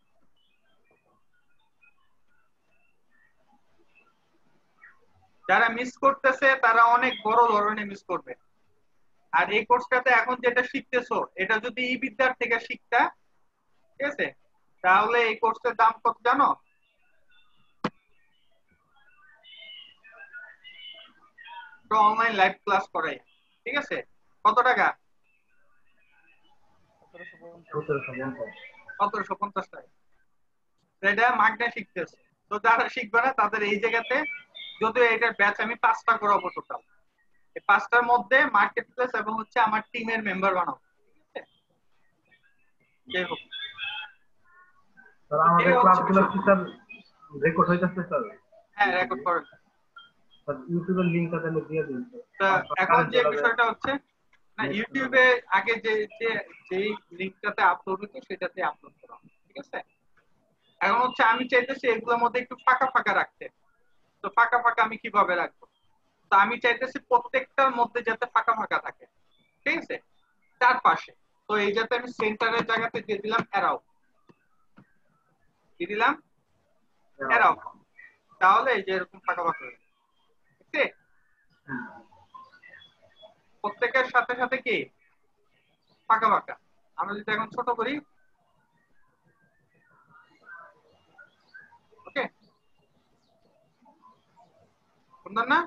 যারা মিস করতেছে তারা অনেক বড় ধরনের মিস করবে। আর এই কোর্সটাতে এখন যেটা শিখতেছো এটা যদি ই বিদ্যার থেকে শিখতা, ঠিক আছে, তাহলে এই কোর্সের দাম কত জানো? তো অনলাইন লাইভ ক্লাস করাই, ঠিক আছে, কত টাকা? সতেরোশো পঞ্চাশ টাকা। এটা মাগনা শিখতেছে। তো যারা শিখবে না তাদের এই জায়গাতে, যদিও এটার ব্যাচ আমি পাঁচটা করাবো টোটাল, এই পাঁচটার মধ্যে মার্কেট প্লেস এবং হচ্ছে আমার টিমের মেম্বার বানাবো, ঠিক আছে? যাই হোক, স্যার আমাদের ক্লাসগুলো কি স্যার রেকর্ড হইতাছে স্যার? হ্যাঁ, রেকর্ড করেন। স্যার ইউটিউবের লিংকটা তাহলে দিয়ে দিন। এখন যে বিষয়টা হচ্ছে না, ইউটিউবে আগে যে যে লিংকটাতে আপলোড হতো সেটাতে আপলোড করা, ঠিক আছে? এখন হচ্ছে আমি চাইতেছি এগুলোর মধ্যে একটু ফাঁকা ফাঁকা রাখতে। তো ফাঁকা ফাঁকা আমি কিভাবে রাখবো? তো আমি চাইতেছি প্রত্যেকটার মধ্যে যাতে ফাঁকা ফাঁকা থাকে, ঠিক আছে, চারপাশে। তো এই যাতে আমি সেন্টারের জায়গাতে দিয়ে দিলাম অ্যারাউ, দিয়ে দিলাম অ্যারাউ, তাহলে এই যে এরকম ফাঁকা ফাঁকা হয়ে যাবে, ঠিক আছে? প্রত্যেকের সাথে সাথে কি ফাঁকা ফাঁকা। আমরা যদি এখন ছোট করি, ওকে, সুন্দর না?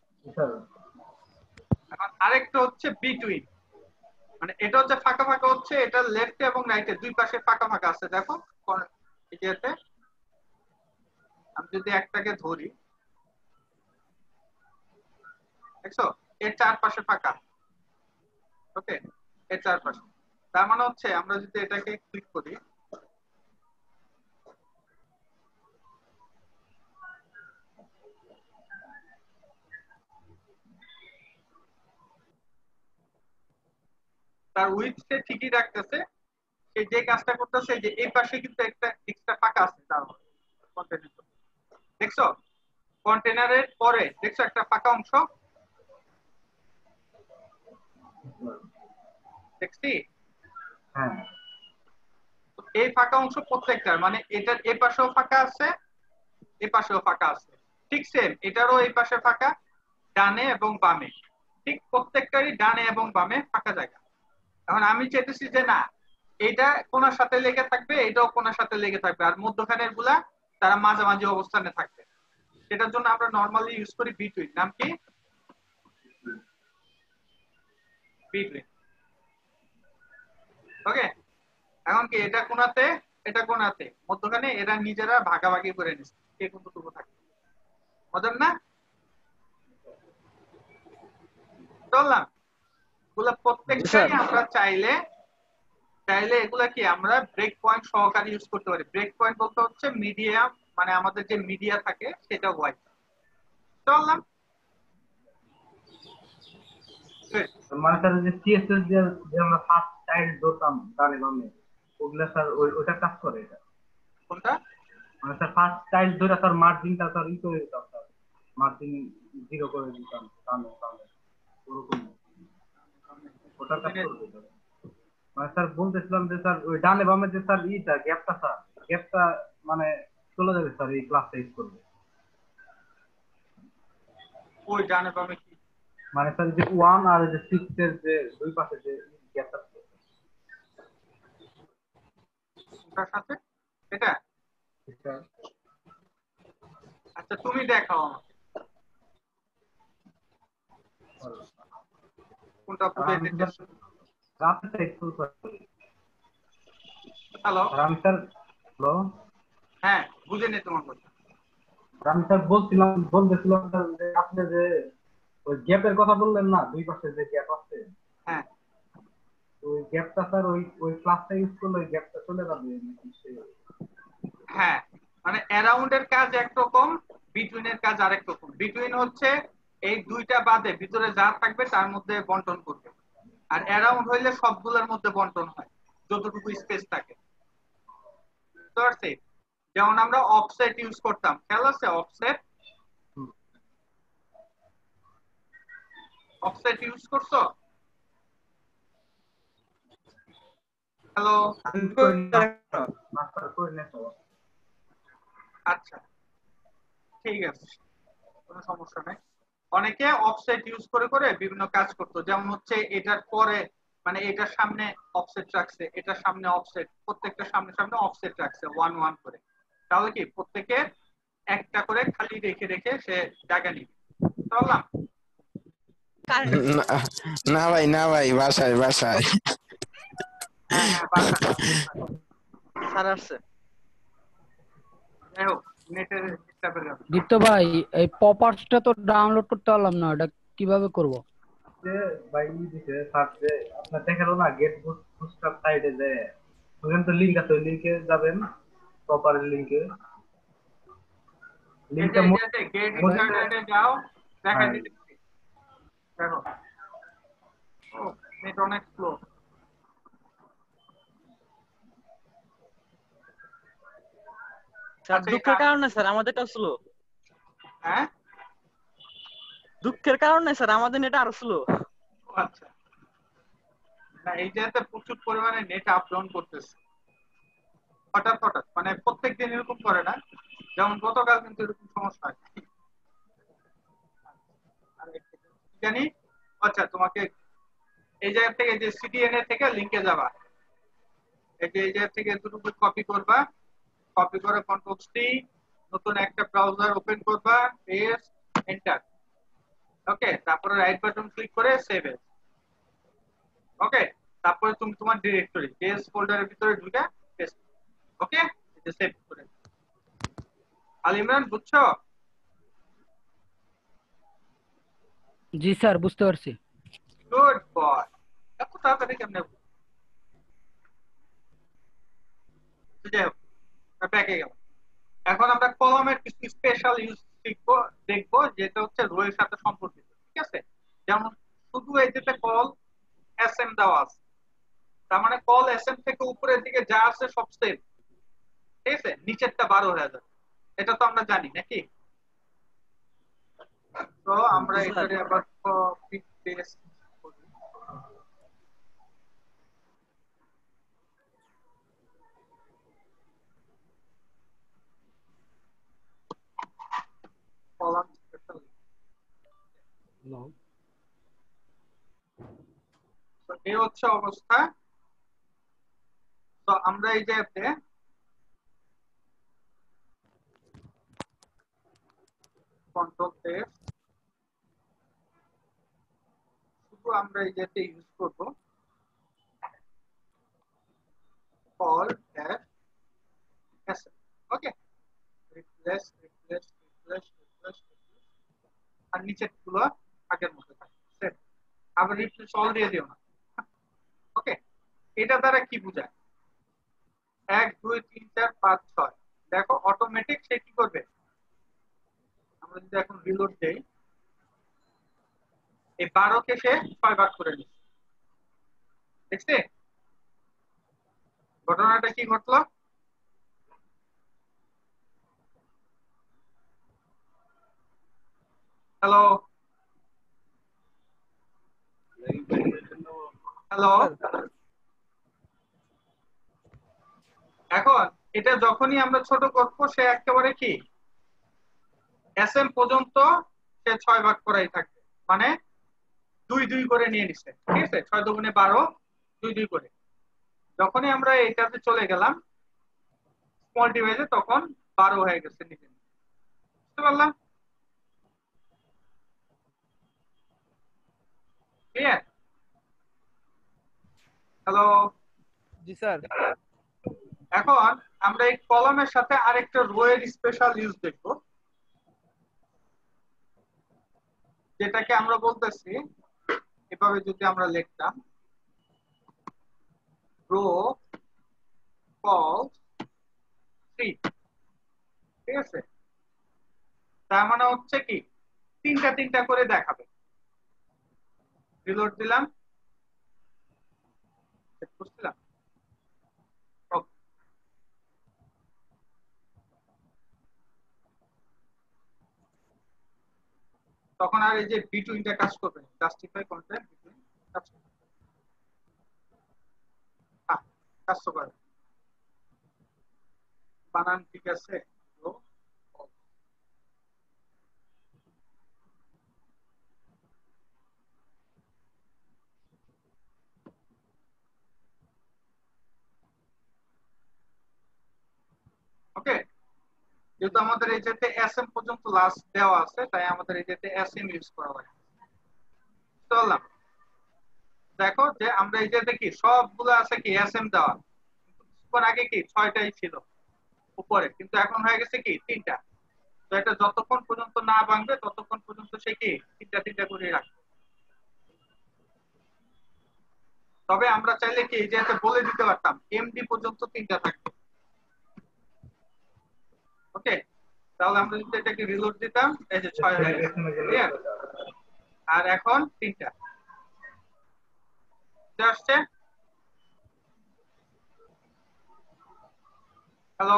এখন আরেকটা হচ্ছে বিটুইন, মানে এটা হচ্ছে ফাঁকা ফাঁকা হচ্ছে, এটা লেফটে এবং রাইটে দুই পাশে ফাঁকা ফাঁকা আছে। দেখো এটাতে আমি যদি একটাকে ধরি, দেখছো এর চারপাশে ফাঁকা, ওকে, এর চারপাশে। তার মানে হচ্ছে আমরা যদি এটাকে ক্লিক করি, তার উইডথে ঠিকই রাখতেছে, সে যে কাজটা করতেছে যে এই পাশে কিন্তু একটা এক্সট্রা ফাঁকা আছে তার কন্টেনার, দেখছো? কন্টেনারের পরে দেখছো একটা ফাঁকা অংশ, দেখছি? হ্যাঁ, এই ফাঁকা অংশ প্রত্যেকটার, মানে এটার এই পাশেও ফাঁকা আছে, এই পাশেও ফাঁকা আছে, ঠিক সেম এটারও এই পাশে ফাঁকা, ডানে এবং বামে, ঠিক প্রত্যেকটারই ডানে এবং বামে ফাঁকা জায়গা। এখন আমি চাইতেছি যে না, এটা কোনার সাথে লেগে থাকবে, এটাও কোনার সাথে লেগে থাকবে, আর মধ্যখানের গুলা তারা মাঝামাঝি অবস্থানে থাকবে। সেটার জন্য আমরা নরমালি ইউজ করি বিটুইন। নাম কি? বিটুইন। ওকে, এখন কি এটা কোনাতে, এটা কোনাতে, মধ্যখানে এরা নিজেরা ভাগাভাগি করে নিচ্ছে কে কোনটুকু থাকে। মজার না? চললাম এগুলা প্রত্যেকটাই আমরা চাইলে চাইলে এগুলা কি আমরা ব্রেক পয়েন্ট সহকারে ইউজ করতে পারি। ব্রেক পয়েন্ট বলতে হচ্ছে মিডিয়া, মানে আমাদের যে মিডিয়া থাকে সেটা হোয়াইট। চললাম, মানে স্যার যে সিএসএস যে যে আমরা ফার্স্ট টাইল ধরতাম ডানে বামে, ওগুলা স্যার ওই ওটা কাজ করে এটা? কোনটা? মানে স্যার ফার্স্ট টাইল ধরে স্যার মার্জিনটা স্যার ই করে দিতাম স্যার, মার্জিন জিরো করে দিতাম ডানে বামে, ওরকম ওটা কাজ করবে স্যার? মানে স্যার বলতেছিলাম যে স্যার ওই ডানে বামে যে স্যার ইটা গ্যাপটা স্যার গ্যাপটা মানে চলে যাবে স্যার এই ক্লাসটা ইউজ করবে? ওই ডানে বামে কি মানে স্যার যে ওয়ান আর যে সিক্স এর যে দুই পাশে যে গ্যাপটা, কোনটার সাথে? এটা আচ্ছা তুমি দেখাও আমাকে কোনটা বুঝে দিতে। রাতে একটু হ্যালো রাম স্যার, হ্যালো হ্যাঁ বুঝে নে তোমার কথা। রাম স্যার, বলছিলাম বলতেছিলাম স্যার যে আপনি যে ওই গ্যাপের কথা বললেন না, দুই পাশে যে গ্যাপ আছে, হ্যাঁ ওই গ্যাপটা স্যার ওই ওই ক্লাসটা ইউজ করলে ওই গ্যাপটা চলে যাবে নাকি? সে হ্যাঁ মানে অ্যারাউন্ড এর কাজ একরকম, বিটুইন এর কাজ আরেক রকম। বিটুইন হচ্ছে এই দুইটা বাদে ভিতরে যা থাকবে তার মধ্যে বন্টন করবে, আর অ্যারাউন্ড হইলে সবগুলোর মধ্যে বন্টন হয় যতটুকু স্পেস থাকে। বুঝতে পারছি? যেমন আমরা অফসেট ইউজ করতাম, খেয়াল আছে অফসেট? অফসেট ইউজ করছো? হ্যালো মাস্টার করে নেছো? আচ্ছা ঠিক আছে, কোনো সমস্যা নাই। অনেকে অফসেট ইউজ করে করে বিভিন্ন কাজ করতো, যেমন হচ্ছে এটার পরে মানে এটার সামনে অফসেট রাখছে, এটার সামনে অফসেট, প্রত্যেকটা সামনে সামনে অফসেট রাখছে ওয়ান ওয়ান করে। তাহলে কি প্রত্যেকে একটা করে খালি রেখে রেখে সে জায়গা নিবে। চললাম না না ভাই, না ভাই, বাসায় বাসায় হ্যাঁ হ্যাঁ বাসা স্যার আসছে। যাই হোক নেটের ডিস্টার্বের কারণে। দীপ্ত ভাই, এই পপারসটা তো ডাউনলোড করতে পারলাম না, এটা কিভাবে করব? যে ভাই দিছে স্যার যে আপনার দেখালো না গেট বুস্টার সাইডে যে ওখানে তো লিংক আছে, ওই লিংকে যাবেন, প্রপার লিংকে লিংকটা গেট ইন্টারনেটে যাও, দেখা দিতেছি। দেখো ও নেট অনেক স্লো। স্যার দুঃখের কারণে স্যার আমাদেরটা স্লো। হ্যাঁ দুঃখের কারণে স্যার আমাদের নেট আরো স্লো। আচ্ছা না, এই জায়গাতে প্রচুর পরিমাণে নেট আপ ডাউন করতেছে হঠাৎ হঠাৎ, মানে প্রত্যেকদিন এরকম করে না, যেমন গতকাল কিন্তু এরকম সমস্যা হয় জানি। আচ্ছা তোমাকে এই জায়গা থেকে যে সিডিএনএ থেকে লিংকে যাবা, এই যে এই জায়গা থেকে দুটো কপি করবা, কপি করে কন্ট্রোল সি, নতুন একটা ব্রাউজার ওপেন করবা, পেস্ট এন্টার। ওকে, তারপরে রাইট বাটন ক্লিক করে সেভ এস। ওকে, তারপরে তুমি তোমার ডিরেক্টরি জেএস ফোল্ডারের ভিতরে ঢুকে পেস্ট। ওকে, এটা সেভ করে। আল ইমরান বুঝছো? জি স্যার, বুঝতে পারছি। গুড বয়, এত তাড়াতাড়ি কেমনে? যাই হোক, ব্যাকে গেলাম। এখন আমরা কলামের কিছু স্পেশাল ইউজ শিখবো, দেখবো, যেটা হচ্ছে রো এর সাথে সম্পর্কিত। ঠিক আছে, যেমন শুধু এই যেটা কল এস এম দেওয়া আছে, তার মানে কল এস এম থেকে উপরের দিকে যা আছে সব সেম। ঠিক আছে, নিচেরটা বারো হয়ে যাবে, এটা তো আমরা জানি নাকি? তো আমরা এটারে আবার কপি পেস্ট করি। কলাম স্পেশাল, তো এই হচ্ছে অবস্থা। তো আমরা এই যে কন্ট্রোল পেস্ট, শুধু আমরা এই যেতে ইউজ করব col dash S. Okay, replace replace replace replace, আর নিচের গুলো আগের মতো থাকে সেট। আবার রিপ্লেস অল দিয়ে দিও না। ওকে, এটা দ্বারা কি বোঝায়? এক দুই তিন চার পাঁচ ছয়, দেখো অটোমেটিক সে কি করবে? আমরা যদি এখন রিলোড দেই, এই বারো কে সে ছয় ভাগ করে নিচ্ছে। দেখছে ঘটনাটা কি ঘটলো? হ্যালো হ্যালো, এখন এটা যখনই আমরা ছোট করবো, সে একেবারে কি এস এম পর্যন্ত সে ছয় ভাগ করাই থাকবে, মানে দুই দুই করে নিয়ে নিচ্ছে। ঠিক আছে, ছয় দুগুণে বারো, দুই দুই করে। যখনই আমরা এটাতে চলে গেলাম স্মল ডিভাইসে, তখন বারো হয়ে গেছে নিচে। বুঝতে পারলাম? ক্লিয়ার? হ্যালো। জি স্যার। এখন আমরা এই কলামের সাথে আরেকটা রো এর স্পেশাল ইউজ দেখব, যেটাকে আমরা বলতেছি এভাবে যদি আমরা লিখতাম রো কল থ্রি, ঠিক আছে? তার মানে হচ্ছে কি তিনটা তিনটা করে দেখাবে। রিলোড দিলাম, চেক করছিলাম, তখন আর এই যে বিটুইনটা কাজ করবে, জাস্টিফাই কন্টেন্ট বিটুইন কাজ করবে, হ্যাঁ কাজ তো করে। বানান ঠিক আছে? ওকে, যেহেতু আমাদের এই যেতে এসএম পর্যন্ত লাস্ট দেওয়া আছে, তাই আমাদের এই যেতে এসএম ইউজ করা লাগে। বুঝতে পারলাম? দেখো যে আমরা এই যেতে কি সবগুলো আছে কি এসএম দেওয়া, কিছুক্ষণ আগে কি ছয়টাই ছিল উপরে, কিন্তু এখন হয়ে গেছে কি তিনটা। তো এটা যতক্ষণ পর্যন্ত না ভাঙবে ততক্ষণ পর্যন্ত সে কি তিনটা তিনটা করে রাখবে। তবে আমরা চাইলে কি এই যে বলে দিতে পারতাম এমডি পর্যন্ত তিনটা থাকবে। ওকে, তাহলে আমরা যদি এটাকে রিলোড দিতাম এই যে ছয় হয়ে গেছে, ক্লিয়ার? আর এখন তিনটা আসছে। হ্যালো,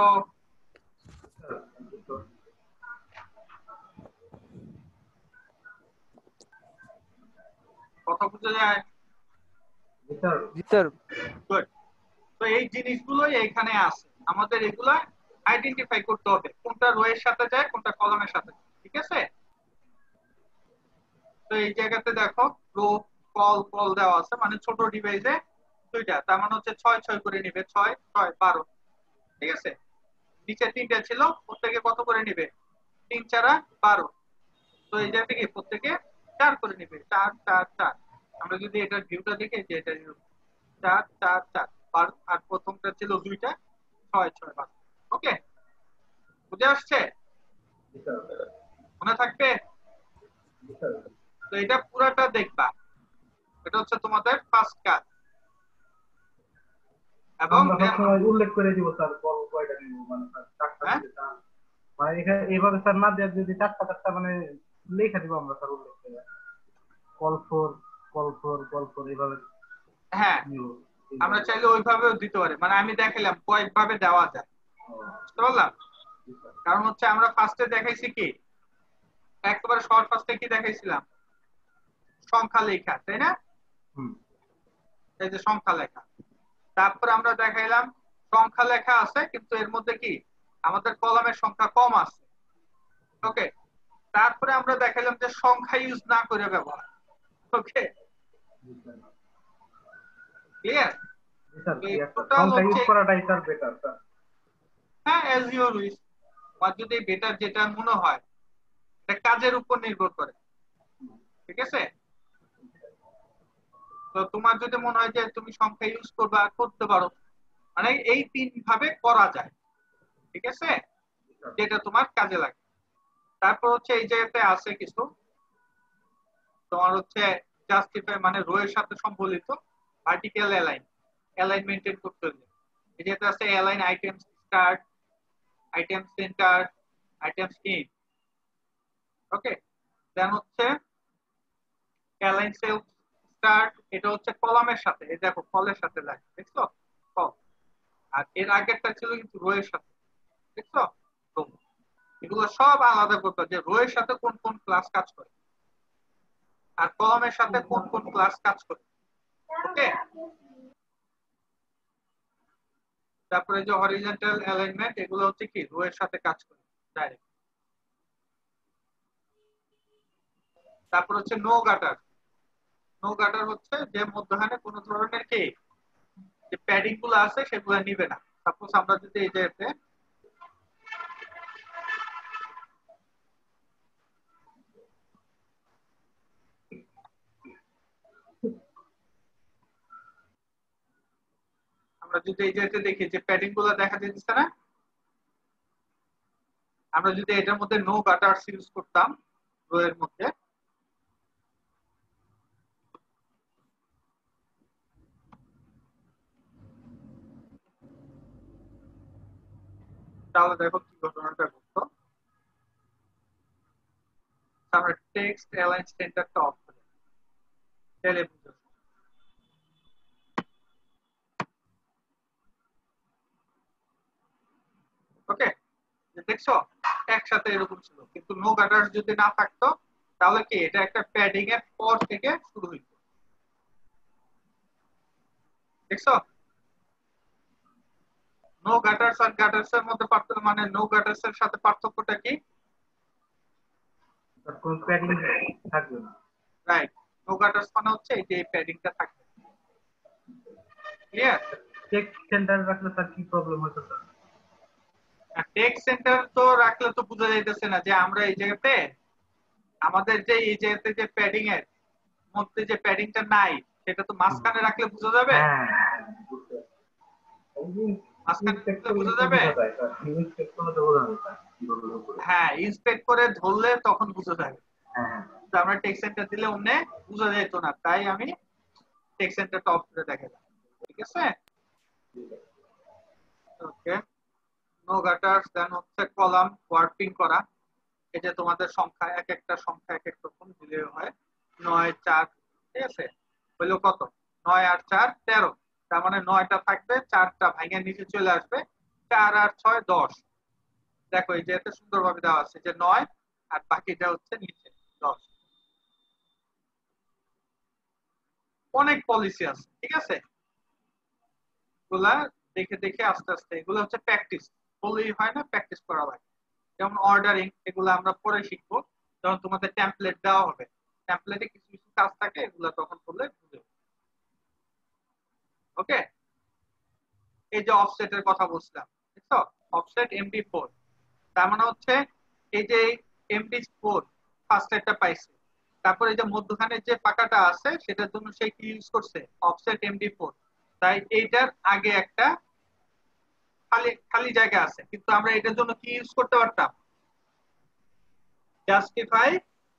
কথা বুঝা যায়? জি স্যার। গুড। তো এই জিনিসগুলোই এখানে আছে, আমাদের এগুলা আইডেন্টিফাই করতে হবে কোনটা রো এর সাথে যায় কোনটা কলামের সাথে, ঠিক আছে? তো এই জায়গাতে দেখো রো কল কল দেওয়া আছে, মানে ছোট ডিভাইসে দুইটা, তার মানে হচ্ছে ছয় ছয় করে নিবে, ছয় ছয় বারো, ঠিক আছে? নিচে তিনটা ছিল, প্রত্যেকে কত করে নিবে? তিন চারা বারো। তো এই জায়গা থেকে প্রত্যেকে চার করে নিবে, চার চার চার। আমরা যদি এটার ভিউটা দেখি যে এটা চার চার চার বারো, আর প্রথমটা ছিল দুইটা, ছয় ছয় বারো। ওকে, বুঝে আসছে? মনে থাকবে? তো এটা পুরাটা দেখবা, এটা হচ্ছে তোমাদের ফার্স্ট কাজ। এবং উল্লেখ করে দিব স্যার কল কয়টা নিব, মানে চারটা দিতে, মানে এখানে এইভাবে স্যার না দেওয়া যদি চারটা চারটা মানে লেখা দিব আমরা স্যার উল্লেখ করে col four col four col four এইভাবে। হ্যাঁ, আমরা চাইলে ওইভাবেও দিতে পারি, মানে আমি দেখাইলাম কয়েকভাবে দেওয়া যায়। বুঝতে পারলাম? কারণ হচ্ছে আমরা ফার্স্টে দেখাইছি কি একেবারে শর্ট ফার্স্টে কি দেখাইছিলাম সংখ্যা লেখা, তাই না? এই যে সংখ্যা লেখা, তারপরে আমরা দেখাইলাম সংখ্যা লেখা আছে কিন্তু এর মধ্যে কি আমাদের কলামের সংখ্যা কম আছে। ওকে, তারপরে আমরা দেখাইলাম যে সংখ্যা ইউজ না করে ব্যবহার। Okay, clear? সংখ্যা ইউজ করাটাই স্যার বেটার স্যার। হ্যাঁ, অ্যাজ ইউর উইশ। আর যদি বেটার যেটা মনে হয় এটা কাজের উপর নির্ভর করে, ঠিক আছে? তো তোমার যদি মনে হয় যে তুমি সংখ্যা ইউজ করবা করতে পারো, মানে এই তিন ভাবে করা যায়, ঠিক আছে? যেটা তোমার কাজে লাগে। তারপর হচ্ছে এই জায়গাতে আছে কিছু তোমার হচ্ছে জাস্টিফাই, মানে রো এর সাথে সম্বলিত ভার্টিক্যাল অ্যালাইন অ্যালাইন মেইনটেইন করতে হবে। এই যেটা আছে align item start, item center, item স্কিম। ওকে, দেন হচ্ছে অ্যালাইন সেলফ স্টার্ট, এটা হচ্ছে কলামের সাথে, এই দেখো কলের সাথে লাগে, দেখছো? কল। আর এর আগেরটা ছিল কিন্তু রো এর সাথে, দেখছো? রো। এগুলো সব আলাদা করতে যে রো এর সাথে কোন কোন ক্লাস কাজ করে আর কলামের সাথে কোন কোন ক্লাস কাজ করে। ওকে, তারপরে যে হরিজন্টাল অ্যালাইনমেন্ট, এগুলো হচ্ছে কি রো এর সাথে কাজ করে ডাইরেক্ট। তারপর হচ্ছে নো গাটার। নো গাটার হচ্ছে যে মধ্যখানে কোনো ধরনের কি যে প্যাডিং গুলো আছে সেগুলো নিবে না। সাপোজ আমরা যদি এই জায়গাতে আমরা যদি এই যে দেখি যে প্যাডিং গুলো দেখা যাচ্ছে না, আমরা যদি এটার মধ্যে নো গাটার্স ইউজ করতাম রো এর মধ্যে, তাহলে দেখো কি ঘটনাটা ঘটতো। আমরা টেক্সট অ্যালাইন সেন্টারটা অফ করে তাহলে বুঝতে পারছি। ওকে, দেখছো একসাথে এরকম ছিল, কিন্তু নো গাটার্স যদি না থাকতো তাহলে কি এটা একটা প্যাডিং এর পর থেকে শুরু হইতো। দেখছো নো গাটার্স আর গাটার্স এর মধ্যে পার্থক্য, মানে নো গাটার্স এর সাথে পার্থক্যটা কি? কোন প্যাডিং থাকবে না। রাইট, নো গাটার্স মানে হচ্ছে এই যে এই প্যাডিংটা থাকবে। ক্লিয়ার? টেক্সট সেন্টার রাখলে তার কি প্রবলেম হতো স্যার? টেক্সট সেন্টার তো রাখলে তো বোঝা যাইতেছে না যে আমরা এই জায়গাতে আমাদের যে এই জায়গাতে যে প্যাডিং এর মধ্যে যে প্যাডিংটা নাই সেটা তো মাঝখানে রাখলে বোঝা যাবে। হ্যাঁ, মাঝখানে রাখলে বোঝা যাবে। হ্যাঁ, ইন্সপেক্ট করে ধরলে তখন বোঝা যাবে। তো আমরা টেক্সট সেন্টার দিলে অন্য বোঝা যেত না, তাই আমি টেক্সট সেন্টারটা অফ করে দেখালাম। ঠিক আছে, ওকে। নো গাটার্স, দেন হচ্ছে কলাম ওয়ার্পিং করা। এই যে তোমাদের সংখ্যা, এক একটা সংখ্যা এক এক রকম দিলে হয়। নয় চার, ঠিক আছে, হইলো কত? নয় আর চার তেরো, তার মানে নয়টা থাকবে, চারটা ভাঙে নিচে চলে আসবে, চার আর ছয় দশ। দেখো এই যে এত সুন্দরভাবে দেওয়া আছে যে নয় আর বাকিটা হচ্ছে নিচে দশ। অনেক পলিসি আছে, ঠিক আছে, এগুলা দেখে দেখে আস্তে আস্তে, এগুলো হচ্ছে প্র্যাকটিস, বললেই হয় না, প্র্যাকটিস করা লাগে। যেমন অর্ডারিং, এগুলো আমরা পরে শিখবো যখন তোমাদের টেমপ্লেট দেওয়া হবে। টেমপ্লেটে কিছু কিছু কাজ থাকে, এগুলো তখন করলে বুঝে। ওকে, এই যে অফসেটের কথা বলছিলাম, বুঝছো? অফসেট এমডি ফোর, তার মানে হচ্ছে এই যে এমডি ফোর ফার্স্ট একটা পাইছে, তারপর এই যে মধ্যখানে যে ফাঁকাটা আছে সেটার জন্য সে কি ইউজ করছে? Offset MD four. তাই এইটার আগে একটা খালি খালি জায়গা আছে, কিন্তু আমরা এটার জন্য কি ইউজ করতে পারতাম? জাস্টিফাই,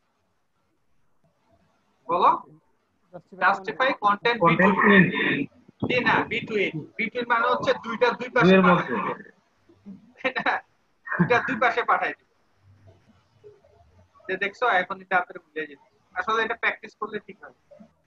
বলো, জাস্টিফাই কন্টেন্ট বিটুইন। জি না, বিটুইন। বিটুইন মানে হচ্ছে দুইটা দুই পাশে পাঠাই দিবে, এটা দুইটা দুই পাশে পাঠাই দিবে। যে দেখছো এখন এটা আপনারা ভুলে যেতে, আসলে এটা প্র্যাকটিস করলে ঠিক হবে।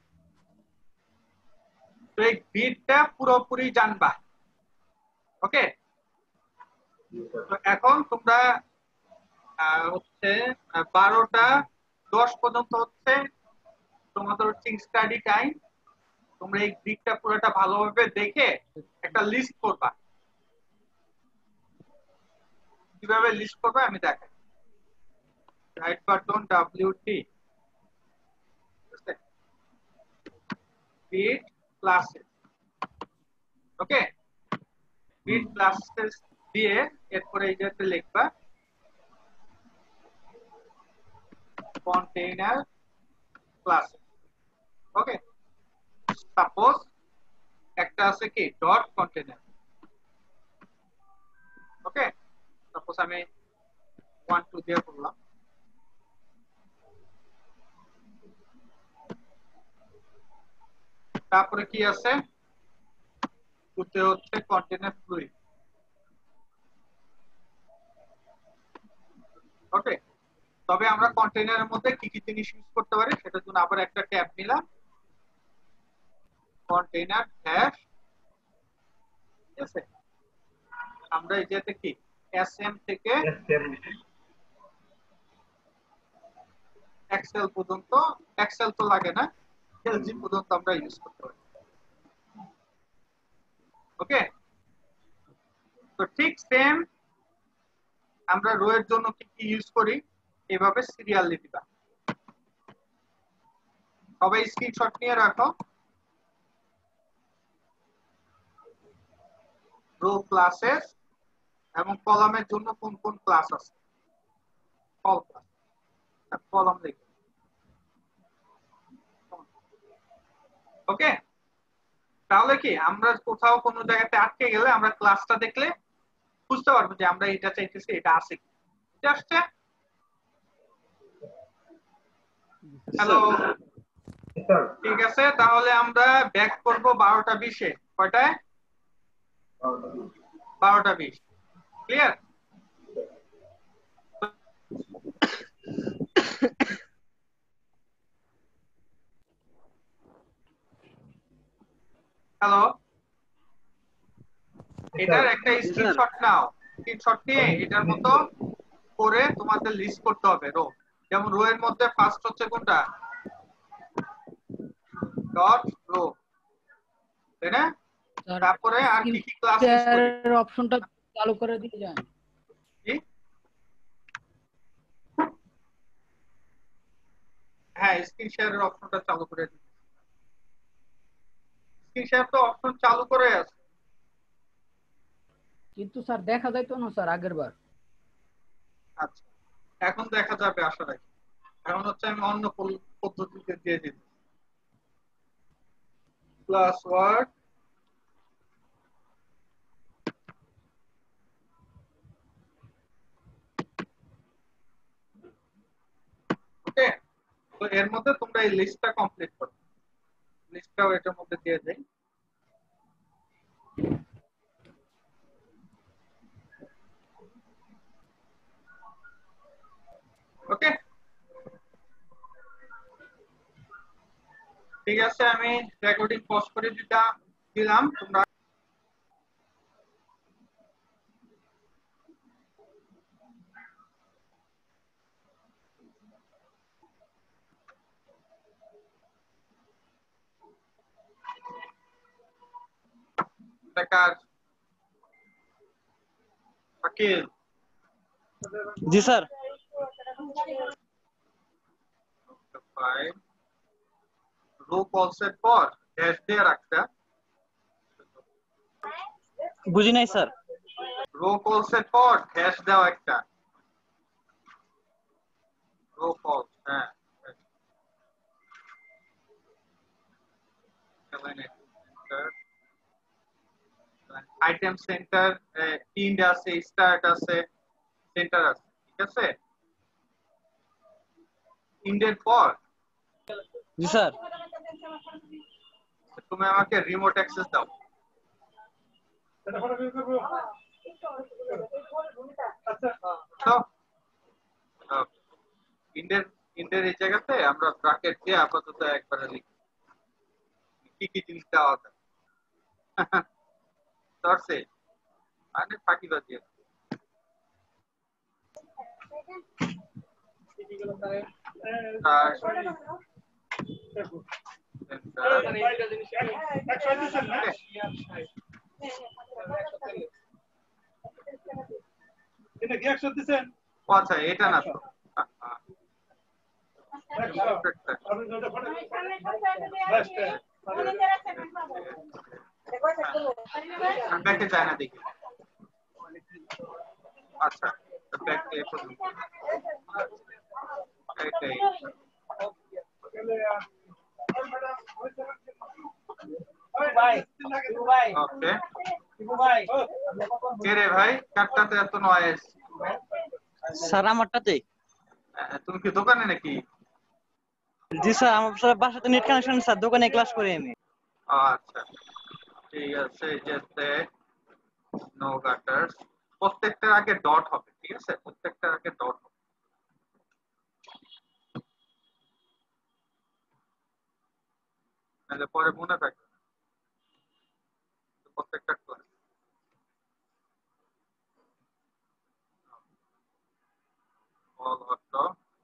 তো এই বিটটা পুরোপুরি জানবা। ওকে, তো এখন তোমরা হচ্ছে বারোটা দশ পর্যন্ত হচ্ছে তোমাদের হচ্ছে স্টাডি টাইম। তোমরা এই গ্রিকটা পুরোটা ভালোভাবে দেখে একটা লিস্ট করবা। কিভাবে লিস্ট করবা আমি দেখাই। রাইট বাটন ডব্লিউটি, bit classes. Okay, bit classes দিয়ে এরপরে এই যে লিখবা কন্টেইনার ক্লাসেস। ওকে, সাপোজ একটা আছে কি ডট কন্টেইনার। ওকে, সাপোজ আমি ওয়ান টু দিয়ে করলাম। তারপরে কি আছে? টুতে হচ্ছে কন্টেইনার ফ্লুইড। ওকে, তবে আমরা কন্টেইনারের মধ্যে কি কি জিনিস ইউজ করতে পারি সেটার জন্য আবার একটা ট্যাব নিলাম, কন্টেইনার হ্যাশ। ঠিক আছে, আমরা এই যেতে কি এসএম থেকে এক্সেল পর্যন্ত, এক্সেল তো লাগে না, এলজি পর্যন্ত আমরা ইউজ করতে পারি। ওকে, তো ঠিক সেম আমরা রো এর জন্য কি কি ইউজ করি, এভাবে সিরিয়ালি দিবা। সবাই স্ক্রিনশট নিয়ে রাখো। রো ক্লাসেস এবং কলামের জন্য কোন কোন ক্লাস আছে, কল ক্লাস, কলাম লিখো। ওকে, তাহলে কি আমরা কোথাও কোনো জায়গাতে আটকে গেলে আমরা ক্লাসটা দেখলে বুঝতে পারবো যে আমরা এটা চাইতেছি, এটা আছে কি। ঠিক আছে? হ্যালো, ঠিক আছে, তাহলে আমরা ব্যাক করব বারোটা বিশে। কয়টায়? বারোটা বিশ। ক্লিয়ার? হ্যালো, এটার একটা স্ক্রিনশট নাও। স্ক্রিনশট নিয়ে এটার মতো করে তোমাদের লিস্ট করতে হবে রো। যেমন রো এর মধ্যে ফার্স্ট হচ্ছে কোনটা? ডট রো, তাই না? তারপরে আর কি কি ক্লাস ইউজ করি? এর অপশনটা চালু করে দিয়ে যান। কি? হ্যাঁ, স্ক্রিন শেয়ারের অপশনটা চালু করে দিই। স্ক্রিন শেয়ার তো অপশন চালু করে আছে, কিন্তু স্যার দেখা যাইতো না স্যার আগের বার। আচ্ছা এখন দেখা যাবে আশা রাখি। এখন হচ্ছে আমি অন্য পদ্ধতিতে দিয়ে দিই। Plus word okay. তো এর মধ্যে তোমরা এই লিস্টটা কমপ্লিট করো। লিস্টটাও এটার মধ্যে দিয়ে দেই। ওকে, ঠিক আছে, আমি রেকর্ডিং পজ করে দিটা দিলাম। তোমরা বেকার আকিল। জি স্যার। ফাইভ রো কলসের পর ড্যাশ দিয়ে রাখতে। বুঝি নাই স্যার। রো কলসের পর ড্যাশ দাও একটা। রো কলস, হ্যাঁ, আইটেম সেন্টার, ইন্ড আছে, স্টার্ট আছে, সেন্টার আছে। ঠিক আছে, ইন্ডের পর জি স্যার। তুমি আমাকে রিমোট অ্যাক্সেস দাও। ইন্ডের ইন্ডের এই জায়গাতে আমরা ব্র্যাকেট দিয়ে আপাতত একবারে লিখি কি কি জিনিস দেওয়া যায়। ধরছে মানে ফাঁকিবাজি। আচ্ছা এটা না তো, ব্যাকে যায় না দেখি। আচ্ছা ব্যাক এ পর্যন্ত এটাই। ওকে, কে রে ভাই, কারটাতে এত নয়েজ? স্যার আমারটাতে। তুমি কি দোকানে নাকি? জি স্যার, আমার বাসাতে নেট কানেকশন স্যার, দোকানে ক্লাস করি আমি। আচ্ছা ঠিক আছে, যেতে নো গাটার্স, প্রত্যেকটার আগে ডট হবে। ঠিক আছে, প্রত্যেকটার আগে ডট হবে। নাহলে পরে মনে থাকবে না প্রত্যেকটা class. all auto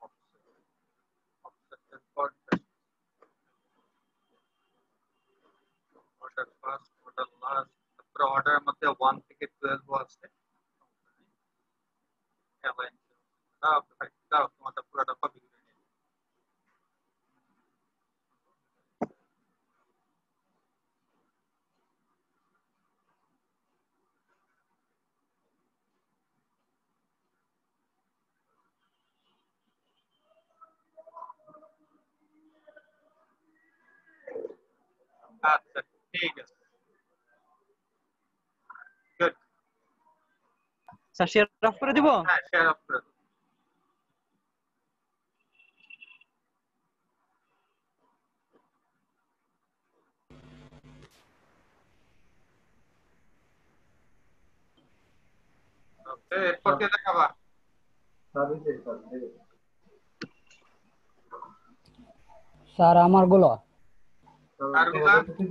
offset order order first order last, তারপরে অর্ডারের মধ্যে one থেকে twelve আছে। অ্যালাইন দাও দাও, তোমারটা পুরোটা কপি করে নিয়ে। আচ্ছা ঠিক আছে, গুড। স্যার শেয়ার অফ করে দিব? হ্যাঁ, শেয়ার অফ করে দাও। ওকে, এরপর কে দেখাবা? স্যার আমার গুলো আর গুলা?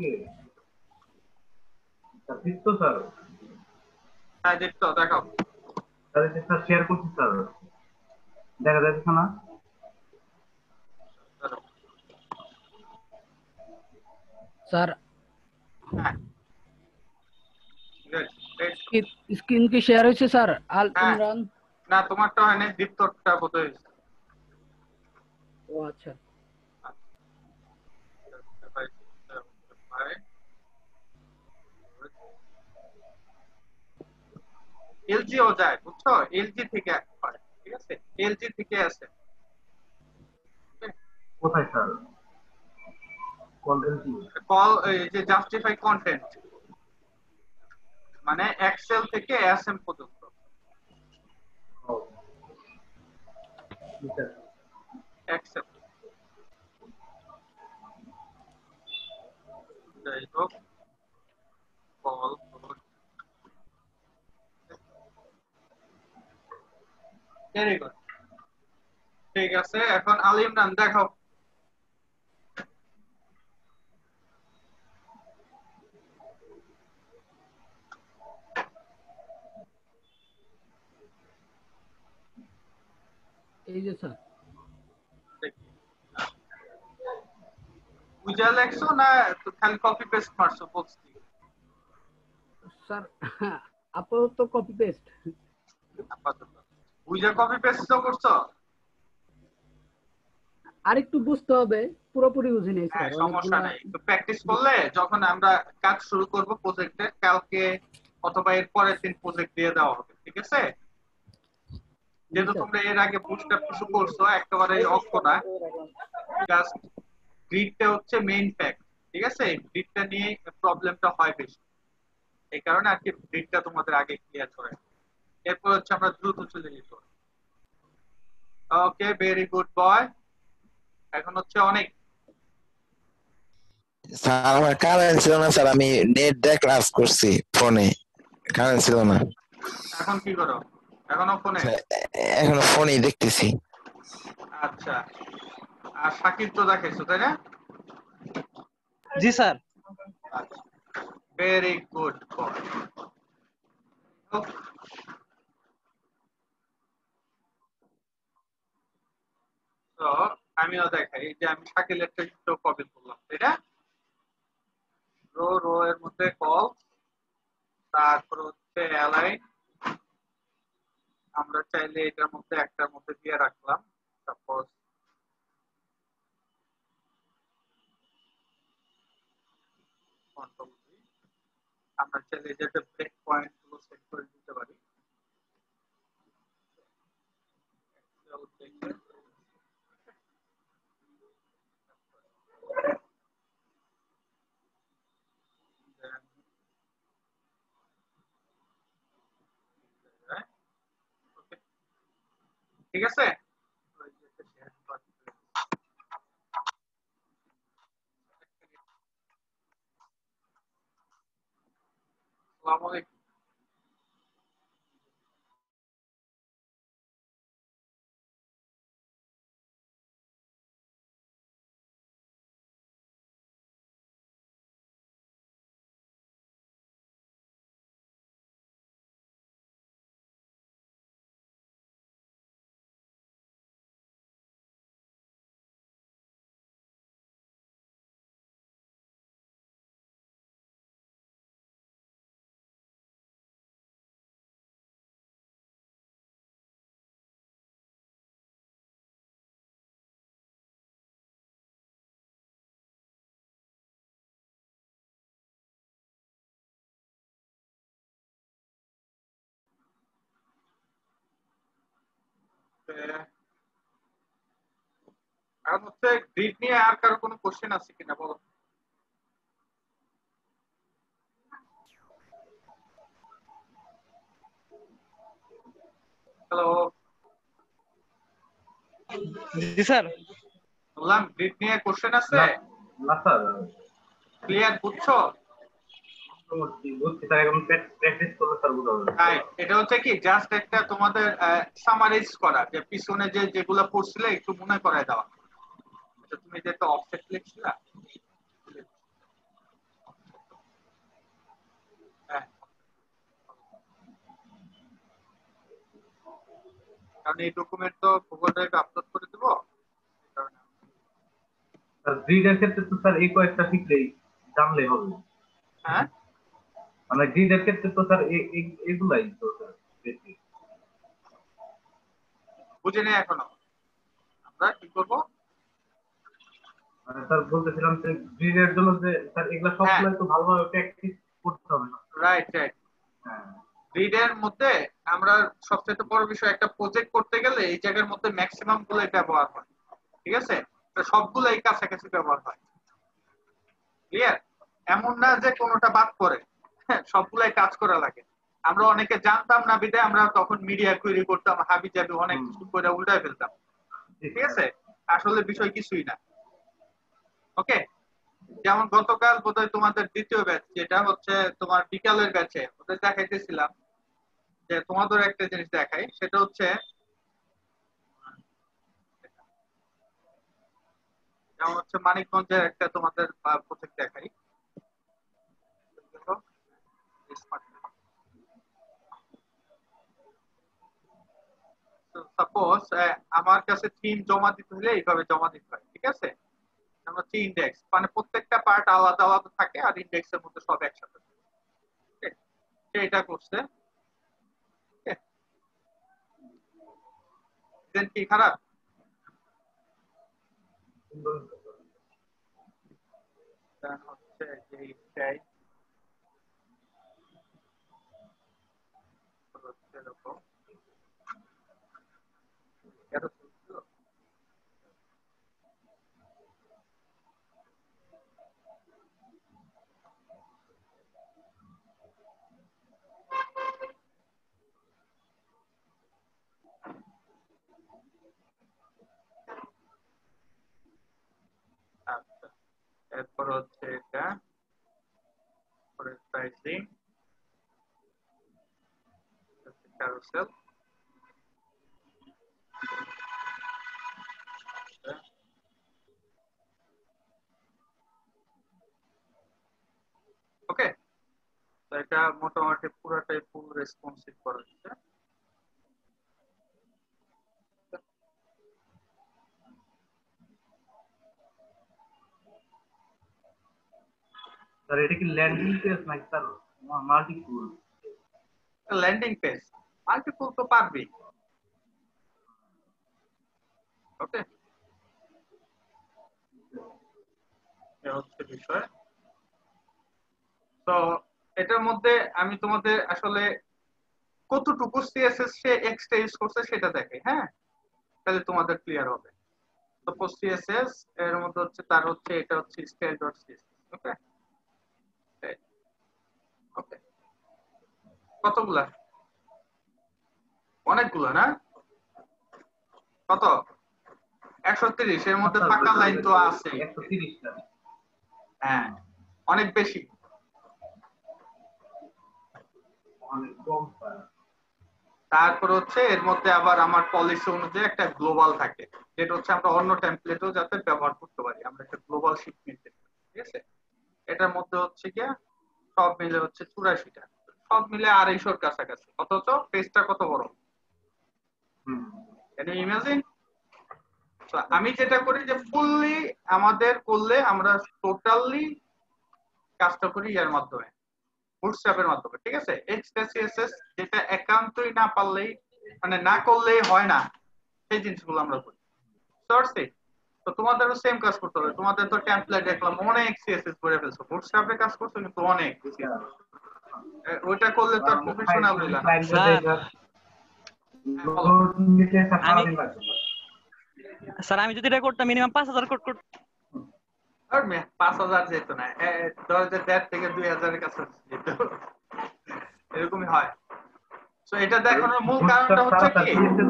দীপ্ত স্যার, হ্যাঁ, দীপ্ত দেখাও। স্যার এটা স্যার শেয়ার করছি স্যার, দেখা যাচ্ছে না? স্যার হ্যাঁ, গুড। স্ক্রিন কি শেয়ার হয়েছে স্যার? আল হ্যাঁ। ইমরান। না, তোমারটা হয় না, দীপ্তটা বোধহয় হয়েছে। ও আচ্ছা। এলজি ও যায়, বুঝছো? এলজি থেকে হয়, ঠিক আছে? এলজি থেকে আসে। কোথায় স্যার? Call LG. কল এই যে জাস্টিফাই কন্টেন্ট, মানে এক্সেল থেকে এসএম পর্যন্ত। এক্সেল যাই হোক, কল ভেরি গুড। ঠিক আছে, এখন আল ইমরান দেখাও। এই যে স্যার বুঝা লেখছো না খালি কপি পেস্ট মারছো বলছি? স্যার আপাতত কপি পেস্ট। আপাতত বুঝা কপি পেস্ট তো করছো? আর একটু বুঝতে হবে, পুরোপুরি বুঝি নাই হ্যাঁ, স্যার। সমস্যা অনেকগুলা নাই, একটু প্র্যাকটিস করলে যখন আমরা কাজ শুরু করব প্রজেক্টে, কালকে অথবা এর পরের দিন প্রজেক্ট দিয়ে দেওয়া হবে, ঠিক আছে? যেহেতু তোমরা এর আগে বুস্টআপ কিছু করছো, একেবারে অক্ষ না, জাস্ট গ্রিডটা হচ্ছে মেইন ফ্যাক্ট, ঠিক আছে? গ্রিডটা নিয়ে প্রবলেমটা হয় বেশি, এই কারণে আর কি গ্রিডটা তোমাদের আগে ক্লিয়ার করে, এরপর হচ্ছে আমরা দ্রুত চলে যেতে পারি। Okay, very good boy. এখন হচ্ছে অনেক। স্যার আমার কারেন্ট ছিল না স্যার, আমি নেট দিয়ে ক্লাস করছি, ফোনে কারেন্ট ছিল না। এখন কি করো? এখনো ফোনে? এখনো ফোনেই দেখতেছি। আচ্ছা, আর শাকিব তো দেখাইছো তাই না? জি স্যার। Very good boy. তো আমিও দেখাই, এই যে আমি শাকিলের টেক্সট কপি করলাম, তাই না? রো রো এর মধ্যে কল, তারপর হচ্ছে অ্যালাইন, আমরা চাইলে এটার মধ্যে একটার মধ্যে দিয়ে রাখলাম, সাপোজ কন্ট্রোল ভি। আমরা চাইলে যেটা ব্রেক পয়েন্ট গুলো সেট করে দিতে পারি। ঠিক আছে, আসসালামু আলাইকুম। এখন হচ্ছে গ্রিড নিয়ে আর কারো কোনো কোশ্চেন আছে কিনা বলো? হ্যালো জি স্যার। বললাম গ্রিড নিয়ে কোশ্চেন আছে? না স্যার, ক্লিয়ার বুঝছো? বুঝছি স্যার, এখন প্র্যাকটিস করলে স্যার বুঝা যাবে। রাইট, এটা হচ্ছে কি জাস্ট একটা তোমাদের সামারাইজ করা, যে পিছনে যে যেগুলো পড়ছিলে একটু মনে করায় দেওয়া। আচ্ছা, তুমি যে একটা অফসেট লিখছিলা, হ্যাঁ, কারণ এই ডকুমেন্ট তো গুগল ড্রাইভে আপলোড করে দেবো। স্যার গ্রিডের ক্ষেত্রে তো স্যার এই কয়েকটা শিখলেই জানলেই হবে। হ্যাঁ, মানে গ্রিডের ক্ষেত্রে তো স্যার এ- এ- এগুলাই তো স্যার বেশি। বুঝে নেই এখনো। আমরা কি করবো? মানে স্যার বলতেছিলাম যে গ্রিডের জন্য যে স্যার এগুলা হ্যাঁ, সবগুলাই তো ভালোভাবে প্র্যাকটিস করতে হবে না। Right right. হ্যাঁ গ্রিডের মধ্যে আমরা সবচেয়ে বড় বিষয়, একটা প্রজেক্ট করতে গেলে এই জায়গার মধ্যে ম্যাক্সিমাম গুলাই ব্যবহার হয়, ঠিক আছে? তো সবগুলাই কাছাকাছি ব্যবহার হয়, ক্লিয়ার? এমন না যে কোনোটা বাদ পড়ে, হ্যাঁ, সবগুলাই কাজ করা লাগে। আমরা অনেকে জানতাম না বিধায় আমরা তখন মিডিয়া কুইরি করতাম, হাবি জাবি অনেক কিছু করে উল্টায় ফেলতাম, ঠিক আছে? আসলে বিষয় কিছুই না। ওকে, যেমন গতকাল বোধহয় তোমাদের দ্বিতীয় ব্যাচ, যেটা হচ্ছে তোমার বিকালের ব্যাচে ওদের দেখাইতেছিলাম, যে তোমাদের একটা জিনিস দেখাই, সেটা হচ্ছে যেমন হচ্ছে মানিকগঞ্জের একটা তোমাদের প্রজেক্ট দেখাই। সাপোজ আমার কাছে থিম জমা দিতে হলে এইভাবে জমা দিতে হয়, ঠিক আছে? যেমন হচ্ছে ইন্ডেক্স, মানে প্রত্যেকটা পার্ট আলাদা আলাদা থাকে আর ইন্ডেক্সের মধ্যে সব একসাথে থাকে। সে এটা করছে, দেন কি খারাপ? দেন হচ্ছে যে এইটাই হচ্ছে এরকম এত সুন্দর। আচ্ছা, এরপর হচ্ছে এটা পরে প্রাইসিং, ক্যারোসেল, ওকে। তো এটা মোটামুটি পুরোটাই ফুল রেসপন্সিভ করা হচ্ছে। স্যার এটা কি ল্যান্ডিং পেজ নাকি sir multiple? Landing page multiple তো পারবি, ওকে, এ হচ্ছে বিষয়। তো এটার মধ্যে আমি তোমাদের আসলে কতটুকু সিএসএস সে এক্সট্রা ইউজ করছে সেটা দেখে, হ্যাঁ, তাহলে তোমাদের ক্লিয়ার হবে। সাপোজ সিএসএস এর মধ্যে হচ্ছে তার হচ্ছে এটা হচ্ছে style dot CSS, okay okay. কতগুলা? অনেকগুলা না? কত? একশো তিরিশ। এর মধ্যে ফাঁকা লাইন তো আছে একশো তিরিশটা। হ্যাঁ, অনেক বেশি, অনেক কম স্যার। তারপর হচ্ছে এর মধ্যে আবার আমার পলিসি অনুযায়ী একটা গ্লোবাল থাকে, যেটা হচ্ছে আমরা অন্য টেমপ্লেটও যাতে ব্যবহার করতে পারি, আমরা একটা গ্লোবাল শিট নিতে পারি, ঠিক আছে? এটার মধ্যে হচ্ছে কি সব মিলে হচ্ছে চুরাশিটা, সব মিলে আড়াইশোর কাছাকাছি, অথচ পেজটা কত বড়, ক্যান ইউ ইমাজিন? আমি যেটা করি যে ফুললি আমাদের করলে আমরা টোটালি কাজটা করি এর মাধ্যমে, বুটস্ট্র্যাপের মাধ্যমে, ঠিক আছে? এক্সট্রা সিএসএস যেটা একান্তই না পারলেই মানে না করলেই হয় না, সেই জিনিসগুলো আমরা করি। সরছে তো তোমাদেরও সেম কাজ করতে হবে। তোমাদের তো টেমপ্লেট দেখলাম অনেক সিএসএস করে ফেলছো, বুটস্ট্র্যাপে কাজ করছো কিন্তু অনেক, ওইটা করলে তো প্রফেশনাল হইলা না। আমি স্যার আমি যদি এটা করতাম মিনিমাম পাঁচ হাজার কোড করতাম। আর মে পাঁচ হাজার যেত না, দশ হাজার দেড় থেকে দুই হাজারের কাছে যেত, এরকমই হয়। সো এটা দেখানোর মূল কারণটা হচ্ছে কি,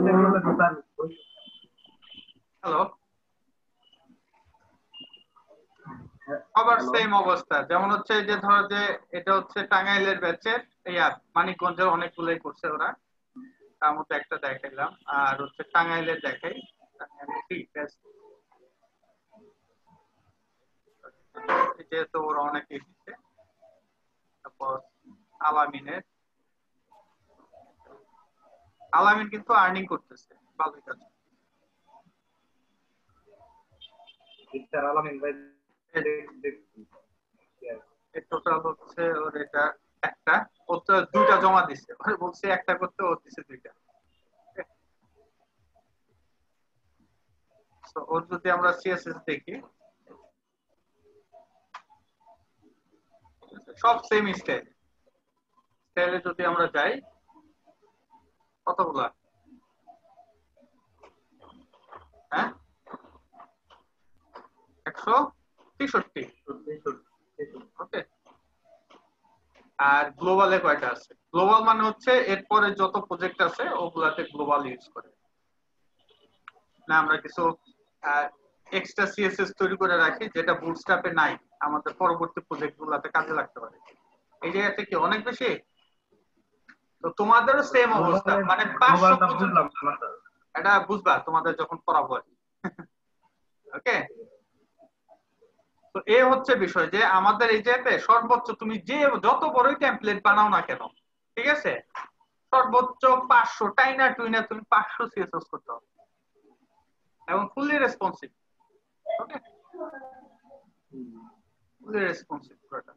হ্যালো আবার সেম অবস্থা, যেমন হচ্ছে যে ধরো যে এটা হচ্ছে টাঙ্গাইলের ব্যাচের, ইয়া মানিকগঞ্জের অনেকগুলোই করছে ওরা, তার মধ্যে একটা দেখাইলাম, আর হচ্ছে টাঙ্গাইলের দেখাই, যেহেতু ওরা অনেকেই দিচ্ছে। তারপর আলামিনের, আলামিন কিন্তু আর্নিং করতেছে ভালোই কাছে। আলামিন ভাই টোটাল হচ্ছে ওর এটা একটা, ও তো দুইটা জমা দিচ্ছে, বলছে একটা করতে, ও দিচ্ছে দুইটা। ওর যদি আমরা সিএসএস দেখি, সব সেম স্টাইল, স্টাইলে যদি আমরা যাই, কতগুলা, হ্যাঁ একশো তেষট্টি, ওকে। আর গ্লোবালে কয়টা আছে? গ্লোবাল মানে হচ্ছে এরপরে যত প্রজেক্ট আছে ওগুলাতে গ্লোবাল ইউজ করে, না আমরা কিছু এক্সট্রা সিএসএস তৈরি করে রাখি যেটা বুটস্ট্র্যাপে নাই, আমাদের পরবর্তী প্রজেক্ট গুলাতে কাজে লাগতে পারে। এই জায়গাতে কি অনেক বেশি? তো তোমাদেরও সেম অবস্থা, মানে পাঁচশো বুঝলাম, এটা বুঝবা তোমাদের যখন পড়াবো। ওকে, তো এ হচ্ছে বিষয় যে আমাদের এই জায়গাতে সর্বোচ্চ তুমি যে যত বড়ই টেমপ্লেট বানাও না কেন, ঠিক আছে, সর্বোচ্চ পাঁচশো টাইনা টুইনা তুমি পাঁচশো সিএসএস করতে হবে এবং fully responsive. Okay, fully responsive পুরোটা।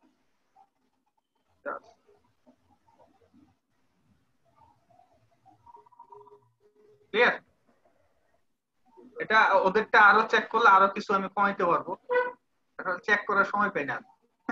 ক্লিয়ার? এটা ওদেরটা আরো চেক করলে আরো কিছু আমি কমাইতে পারবো, চেক করার সময় পাই না।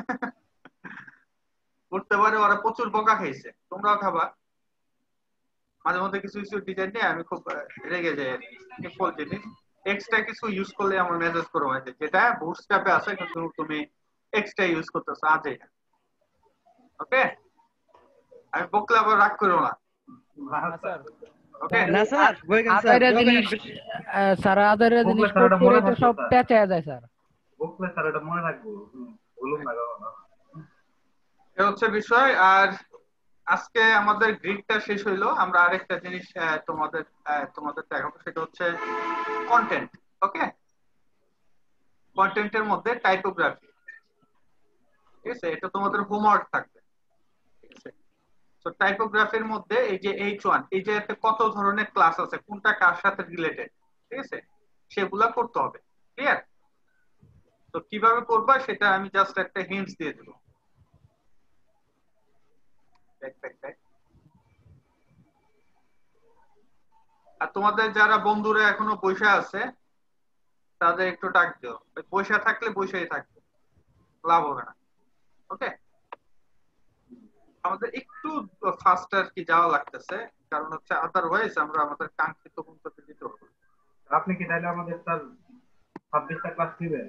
করতে পারে ওরা প্রচুর বকা খাইছে, তোমরাও খাবা মাঝে মধ্যে কিছু কিছু ডিজাইন নিয়ে আমি খুব রেগে যাই আর কি। সিম্পল জিনিস এক্সট্রা কিছু ইউজ করলে আমার মেসেজ করো হয় যেটা বুটস্ট্র্যাপে আছে কিন্তু তুমি এক্সট্রা ইউজ করতেছো আজই না। ওকে, আমি বকলে আবার রাগ করো না। ওকে না স্যার বই গান স্যার আদারে জিনিস স্যার আদারে জিনিস করে তো সব পেঁচায় যায় স্যার। বকলে স্যার এটা মনে রাখবো, বলুন না গো। এই হচ্ছে বিষয়। আর আজকে আমাদের গ্রিকটা শেষ হইলো, আমরা আরেকটা জিনিস তোমাদের তোমাদের দেখাবো, সেটা হচ্ছে কন্টেন্ট। ওকে, কন্টেন্টের মধ্যে টাইপোগ্রাফি, ঠিক আছে, এটা তোমাদের হোমওয়ার্ক থাকবে। ঠিক আছে, তো টাইপোগ্রাফির মধ্যে এই যে এইচ ওয়ান, এই যে কত ধরনের ক্লাস আছে, কোনটা কার সাথে রিলেটেড, ঠিক আছে, সেগুলা করতে হবে। ক্লিয়ার? তো কিভাবে করবা সেটা আমি জাস্ট একটা হিন্টস দিয়ে দেব। আর তোমাদের যারা বন্ধুরা এখনো বসে আছে তাদের একটু ডাক দিও, বসে থাকলে বসেই থাকবে, লাভ হবে না। ওকে, আমাদের একটু ফাস্টার কি যাওয়া লাগতেছে, কারণ হচ্ছে আদারওয়াইজ আমরা আমাদের কাঙ্ক্ষিত গন্তব্যে যেতে পারবো। আপনি কি তাহলে আমাদের স্যার ছাব্বিশটা ক্লাস নেবেন?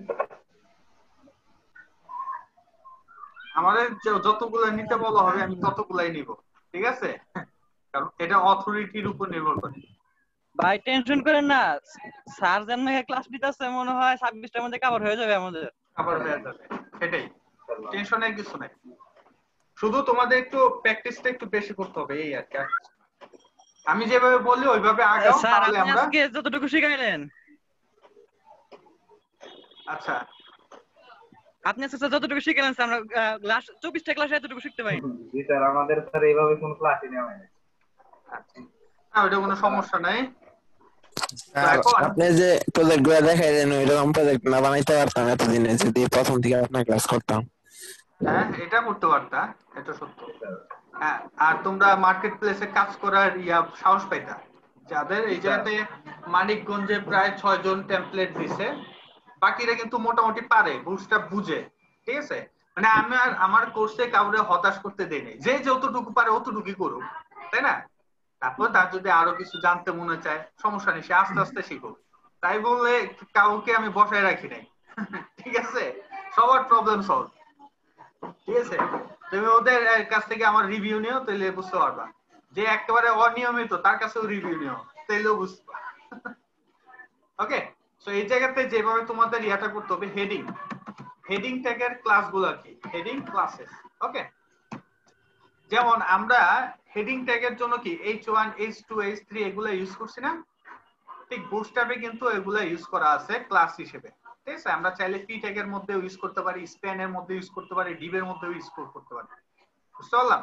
আমাদের যতগুলো নিতে বলা হবে আমি ততগুলাই নিব, ঠিক আছে, কারণ এটা অথরিটির উপর নির্ভর করে। ভাই টেনশন করেন না, স্যার যেন ক্লাস নিতেছে মনে হয় ছাব্বিশটার মধ্যে কভার হয়ে যাবে, আমাদের কভার হয়ে যাবে, সেটাই, টেনশনের কিছু নাই। শুধু তোমাদের একটু প্র্যাকটিসটা একটু বেশি করতে হবে, এই আর কি। আমি যেভাবে বলি ওইভাবে আগাও, তাহলে আমরা আজকে যতটুকু শিখাইলেন, আচ্ছা আপনি স্যার যতটুকু শিখাইলেন আমরা ক্লাস চব্বিশটা ক্লাসে এতটুকু শিখতে পারি। জি স্যার, আমাদের স্যার এইভাবে কোন ক্লাসই নেওয়া হয় না। না, ওটা কোনো সমস্যা নাই। আপনি যে প্রজেক্ট গুলো দেখাইলেন ওইরকম প্রজেক্ট না বানাইতে পারতাম এতদিনে যদি প্রথম থেকে আপনার ক্লাস করতাম। হ্যাঁ, এটা করতে পারতা, এটা সত্য। হ্যাঁ, আর তোমরা মার্কেট প্লেসে কাজ করার ইয়া সাহস পাইতা। যাদের এই জায়গাতে মানিকগঞ্জে প্রায় ছয় জন টেমপ্লেট দিছে, বাকিরা কিন্তু মোটামুটি পারে, বুঝটা বুঝে, ঠিক আছে। মানে আমি আর আমার কোর্সে কাউরে হতাশ করতে দেই নাই, যে যতটুকু পারে অতটুকুই করুক, তাই না? তারপর তার যদি আরো কিছু জানতে মনে চায় সমস্যা নেই, সে আস্তে আস্তে শিখুক। তাই বললে কাউকে আমি বসায় রাখি নাই, ঠিক আছে, সবার প্রবলেম সলভ। ঠিক আছে, তুমি ওদের কাছ থেকে আমার রিভিউ নিও, তাহলে বুঝতে পারবা যে একেবারে অনিয়মিত তার কাছেও রিভিউ নিও, তাইলেও বুঝবা। ওকে, সো এই জায়গাতে যেভাবে তোমাদের ইয়াটা করতে হবে, হেডিং হেডিং ট্যাগের ক্লাসগুলো কি, হেডিং ক্লাসেস। ওকে, যেমন আমরা হেডিং ট্যাগের জন্য কি H one H two H three এগুলো ইউজ করছি না, ঠিক বুটস্ট্র্যাপে কিন্তু এগুলো ইউজ করা আছে ক্লাস হিসেবে। ঠিক আছে, আমরা চাইলে পি ট্যাগের মধ্যে ইউজ করতে পারি, স্প্যানের মধ্যে ইউজ করতে পারি, ডিভের মধ্যে ইউজ করতে পারি। বুঝতে পারলাম?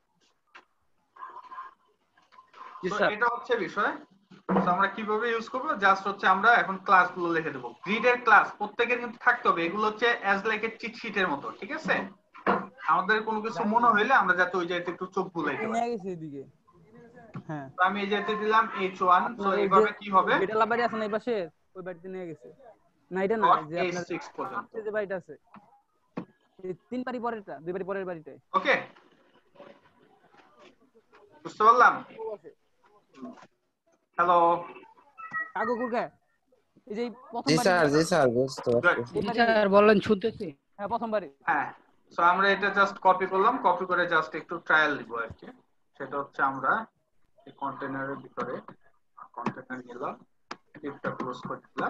জি তো স্যার। এটা হচ্ছে বিষয়। তো আমরা কিভাবে ইউজ করব, জাস্ট হচ্ছে আমরা এখন ক্লাসগুলো লিখে দেব। গ্রিডের ক্লাস প্রত্যেকের কিন্তু থাকতে হবে, এগুলো হচ্ছে অ্যাজ লাইক এ চিট শীটের মতো। ঠিক আছে, আমাদের কোনো কিছু মনে হইলে আমরা যাতে ওই জায়গাতে একটু চোখ বুলাইতে পারি। নিয়ে গেছে এদিকে। হ্যাঁ, তো আমি এই জায়গাতে দিলাম এইচ ওয়ান। সো আপনার ওই যে এইভাবে কি হবে, বেটালা বাড়ি আছে না এই পাশে, ওই বাড়িতে নিয়ে গেছে। না এটা না, ডট যে এইচ আপনার সিক্স পর্যন্ত। যে বাড়িটা আছে, এই তিন বাড়ি পরেরটা, দুই বাড়ি পরের বাড়িটায়। ওকে, বুঝতে পারলাম? হ্যালো, কাগো কুরকা, এই যে প্রথম জি বাড়ি স্যার, যে- জি স্যার, বুঝতে গুড। পারছি। এই জি বাড়ি, স্যার বলেন, শুনতেছি। হ্যাঁ প্রথম বাড়ি। হ্যাঁ, সো আমরা এটা জাস্ট কপি করলাম, কপি করে জাস্ট একটু ট্রায়াল দিব আর কি। সেটা হচ্ছে আমরা এই কন্টেনারের ভিতরে কন্টেনার গেলাম, ক্লিপটা ক্লোজ করে দিলাম,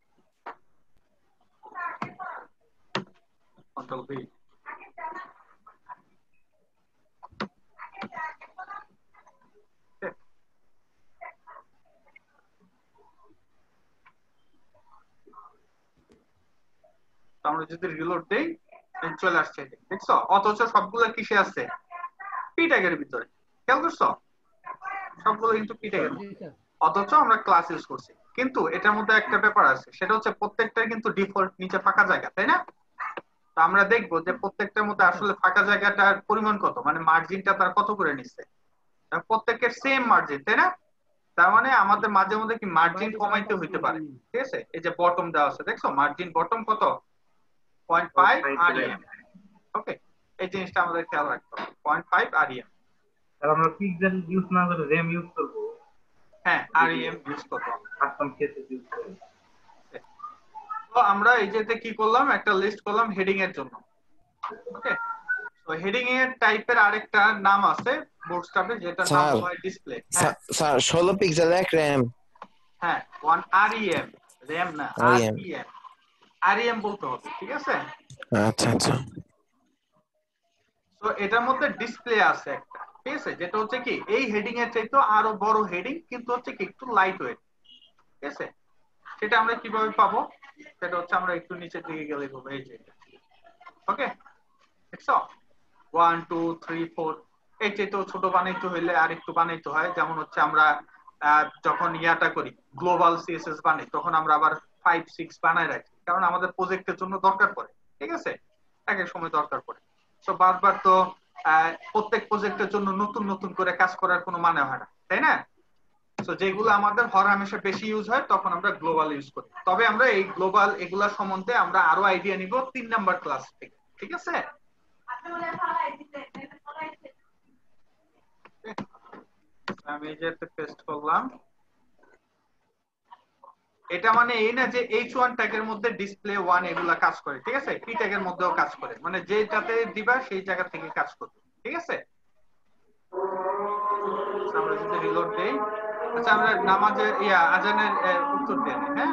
কন্ট্রোল ভি। আমরা যদি রিলোড দেই চলে আসছে, দেখছো? অথচ সবগুলো কিসে আছে, পি ট্যাগের ভিতরে। খেয়াল করছো? সবগুলো কিন্তু পি ট্যাগের জি মধ্যে, স্যার। অথচ আমরা ক্লাস ইউজ করছি। কিন্তু এটার মধ্যে একটা ব্যাপার আছে, সেটা হচ্ছে প্রত্যেকটার কিন্তু ডিফল্ট নিচে ফাঁকা জায়গা, তাই না? তো আমরা দেখবো যে প্রত্যেকটার মধ্যে আসলে ফাঁকা জায়গাটার পরিমাণ কত, মানে মার্জিনটা তার কত করে নিচ্ছে। প্রত্যেকের সেম মার্জিন, তাই না? তার মানে আমাদের মাঝে মধ্যে কি মার্জিন কমাইতে হইতে পারে। ঠিক আছে, এই যে বটম দেওয়া আছে, দেখছো মার্জিন বটম কত, পয়েন্ট ফাইভ আরইএম। ওকে, এই জিনিসটা আমাদের খেয়াল রাখতে হবে, পয়েন্ট ফাইভ আরইএম। আর আমরা পিক্সেল ইউজ না করে র্যাম ইউজ করবো, হ্যাঁ, আরইএম ইউজ করবো। কাস্টম কেসে ইউজ করবো। তো আমরা এই যেতে কি করলাম, একটা লিস্ট করলাম হেডিং এর জন্য। ওকে, তো হেডিং এর টাইপের আরেকটা নাম আছে বুটস্ট্র্যাপে, যেটার নাম স্যার, হয় ডিসপ্লে। হ্যাঁ স্যার, স্যার ষোলো পিক্সেল এক র্যাম। হ্যাঁ, ওয়ান আরইএম, র্যাম না, আরইএম। আরইএম, আরইএম বলতে হবে। ঠিক আছে, আচ্ছা আচ্ছা। তো এটার মধ্যে ডিসপ্লে আছে একটা, ঠিক আছে, যেটা হচ্ছে কি এই হেডিং এর চাইতে আরো বড় হেডিং, কিন্তু হচ্ছে কি একটু লাইট ওয়েট। ঠিক আছে, সেটা আমরা কিভাবে পাবো, সেটা হচ্ছে আমরা একটু নিচের দিকে গেলে পাবো। এই যে ওকে, দেখছো ওয়ান টু থ্রি ফোর, এই চাইতেও ছোট বানাইতে হইলে আর একটু বানাইতে হয়। যেমন হচ্ছে আমরা আহ, যখন ইয়াটা করি গ্লোবাল সিএসএস বানাই, তখন আমরা আবার ফাইভ সিক্স বানায় রাখি, কারণ আমাদের প্রজেক্টের জন্য দরকার পড়ে। ঠিক আছে, এক এক সময় দরকার পড়ে। তো বারবার তো আহ, প্রত্যেক প্রজেক্টের জন্য নতুন নতুন করে কাজ করার কোনো মানে হয় না, তাই না? তো যেগুলো আমাদের হর হামেশা বেশি ইউজ হয়, তখন আমরা গ্লোবাল ইউজ করি। তবে আমরা এই গ্লোবাল এগুলা সম্বন্ধে আমরা আরো আইডিয়া নিব তিন নাম্বার ক্লাস থেকে। ঠিক আছে, আমি এই যে পেস্ট করলাম। এটা মানে এই না যে এইচ ওয়ান ট্যাগের মধ্যে ডিসপ্লে ওয়ান এগুলা কাজ করে। ঠিক আছে, পি ট্যাগের মধ্যেও কাজ করে, মানে যেটাতে দিবা সেই জায়গা থেকে কাজ করবে। ঠিক আছে, আমরা যদি রিলোড দেই, আচ্ছা আমরা নামাজের ইয়া আজানের আহ, উত্তর দেন। হ্যাঁ,